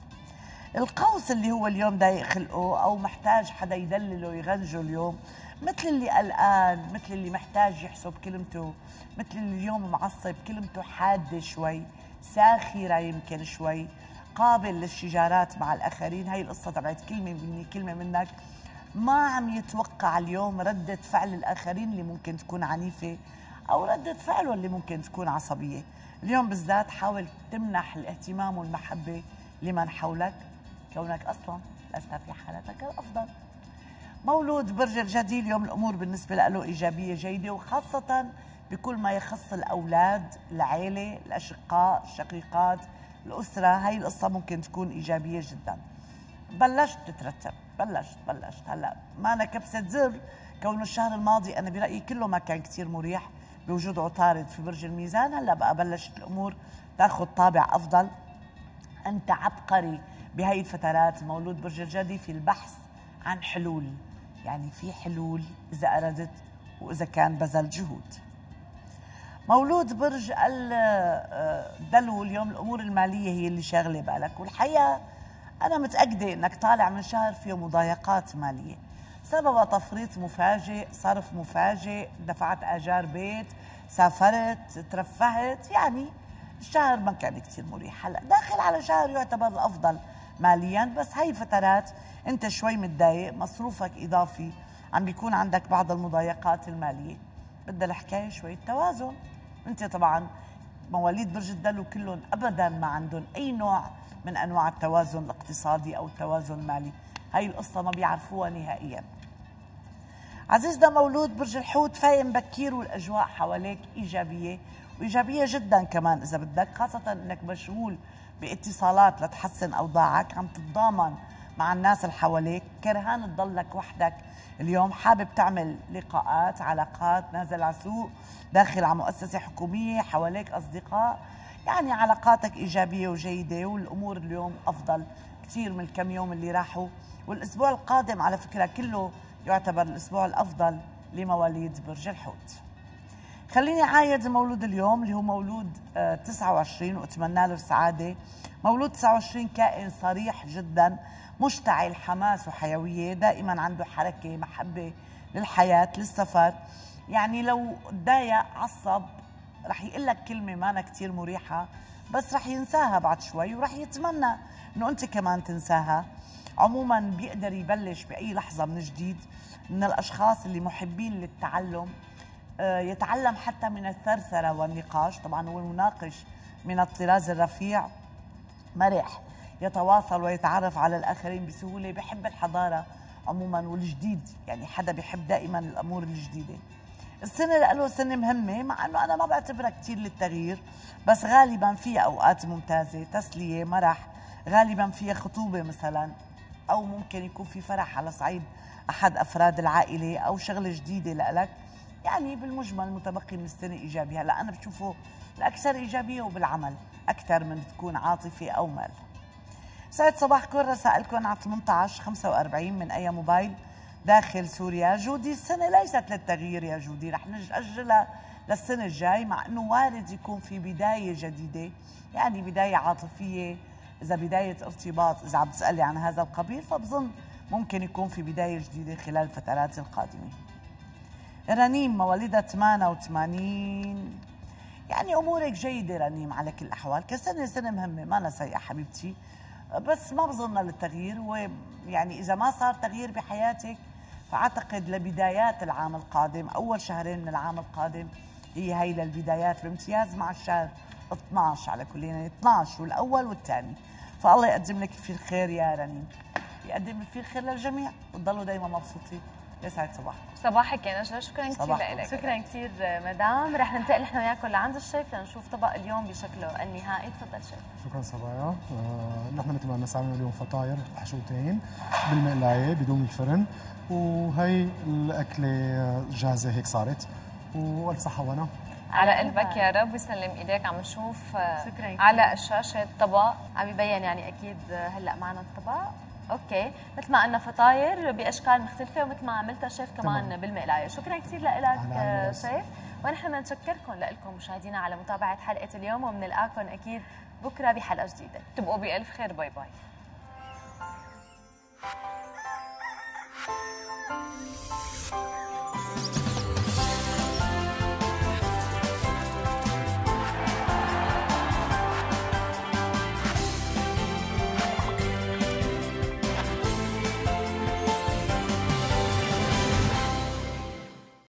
القوس اللي هو اليوم ضايق خلقه او محتاج حدا يدلله يغنجه اليوم، مثل اللي قلقان، مثل اللي محتاج يحسب كلمته، مثل اللي اليوم معصب كلمته حاده شوي، ساخره يمكن شوي، قابل للشجارات مع الاخرين. هي القصه تبعت كلمه مني كلمه منك، ما عم يتوقع اليوم ردة فعل الآخرين اللي ممكن تكون عنيفة أو ردة فعله اللي ممكن تكون عصبية. اليوم بالذات حاول تمنح الاهتمام والمحبة لمن حولك، كونك اصلا لست في حالتك الافضل. مولود برج الجدي اليوم الامور بالنسبه له ايجابيه جيده، وخاصه بكل ما يخص الاولاد، العيله، الاشقاء، الشقيقات، الاسره. هاي القصه ممكن تكون ايجابيه جدا. بلشت تترتب، بلشت هلا ما أنا كبسه زر. كونه الشهر الماضي انا برايي كله ما كان كثير مريح بوجود عطارد في برج الميزان، هلا بقى بلشت الامور تاخذ طابع افضل. انت عبقري بهي الفترات مولود برج الجدي في البحث عن حلول، يعني في حلول اذا اردت واذا كان بذل جهود. مولود برج الدلو اليوم الامور الماليه هي اللي شاغله بالك، والحقيقه انا متاكده انك طالع من شهر فيه مضايقات ماليه سبب تفريط مفاجئ، صرف مفاجئ، دفعت اجار بيت، سافرت، ترفهت، يعني الشهر ما كان كثير مريح. هلا داخل على شهر يعتبر الافضل ماليا، بس هي فترات انت شوي متضايق، مصروفك اضافي، عم بيكون عندك بعض المضايقات الماليه. بدها الحكايه شويه توازن. انت طبعا مواليد برج الدلو كلهم ابدا ما عندهم اي نوع من انواع التوازن الاقتصادي او التوازن المالي، هاي القصه ما بيعرفوها نهائيا. عزيزنا مولود برج الحوت فايم بكير والاجواء حواليك ايجابيه، وايجابيه جدا كمان اذا بدك، خاصه انك مشغول باتصالات لتحسن اوضاعك، عم تتضامن مع الناس اللي حواليك، كرهان تضلك وحدك اليوم، حابب تعمل لقاءات، علاقات، نازل على سوق، داخل على مؤسسه حكوميه، حواليك اصدقاء، يعني علاقاتك ايجابيه وجيده، والامور اليوم افضل كثير من الكم يوم اللي راحوا. والاسبوع القادم على فكره كله يعتبر الاسبوع الافضل لمواليد برج الحوت. خليني عايد مولود اليوم اللي هو مولود 29 واتمنى له السعاده. مولود 29 كائن صريح جدا، مشتعل حماس وحيويه، دائما عنده حركه، محبه للحياه، للسفر. يعني لو تضايق عصب رح يقول لك كلمه ما كثير مريحه، بس رح ينساها بعد شوي ورح يتمنى انه انت كمان تنساها. عموما بيقدر يبلش باي لحظه من جديد، من الاشخاص اللي محبين للتعلم، يتعلم حتى من الثرثره والنقاش. طبعا هو المناقش من الطراز الرفيع، مرح، يتواصل ويتعرف على الاخرين بسهوله، بحب الحضاره عموما والجديد، يعني حدا بيحب دائما الامور الجديده. السنه له سنه مهمه، مع انه انا ما بعتبرها كثير للتغيير، بس غالبا فيها اوقات ممتازه، تسليه، مرح، غالبا فيها خطوبه مثلا، او ممكن يكون في فرح على صعيد احد افراد العائله، او شغله جديده لك. يعني بالمجمل المتبقي من السنه ايجابي. هلا انا بشوفه الاكثر ايجابيه وبالعمل اكثر من تكون عاطفه او مال. سعد صباحكم، رسائلكم على 1845 من اي موبايل داخل سوريا. جودي السنه ليست للتغيير يا جودي، رح نأجلها للسنه الجاي، مع انه وارد يكون في بدايه جديده، يعني بدايه عاطفيه، اذا بدايه ارتباط، اذا عم تسالي عن هذا القبيل فبظن ممكن يكون في بدايه جديده خلال الفترات القادمه. رنيم مواليدة 88، يعني امورك جيده رنيم على كل الاحوال، كسنه سنه مهمه ما سيئه حبيبتي، بس ما بظن للتغيير. ويعني اذا ما صار تغيير بحياتك فاعتقد لبدايات العام القادم، اول شهرين من العام القادم هي للبدايات بامتياز، مع الشهر 12 على كل، يعني 12 والاول والثاني، فالله يقدم لك فيه الخير يا رنيم، يقدم فيه الخير للجميع وتضلوا دائما مبسوطين. يسعد صباحكم. صباحك يا نجلة، شكرا كثير لك. شكرا كثير مدام. رح ننتقل نحن وياكم لعند الشيف لنشوف طبق اليوم بشكله النهائي. تفضل شيف. شكرا صبايا. نحن مثل ما الناس عملوا اليوم فطاير حشوتين بالمقلايه بدون الفرن، وهي الاكله جاهزه هيك صارت، والف صحه وهنا. على قلبك يا رب ويسلم ايديك. عم نشوف على الشاشه الطبق عم يبين، يعني اكيد هلا معنا الطبق. اوكي، مثل ما قلنا فطاير باشكال مختلفه، ومثل ما عملتها شيف كمان بالمقلايه. شكرا كثير لك شيف، ونحن بنشكركم لكم مشاهدينا على متابعه حلقه اليوم، وبنلقاكم اكيد بكره بحلقه جديده. تبقوا بالف خير. باي باي.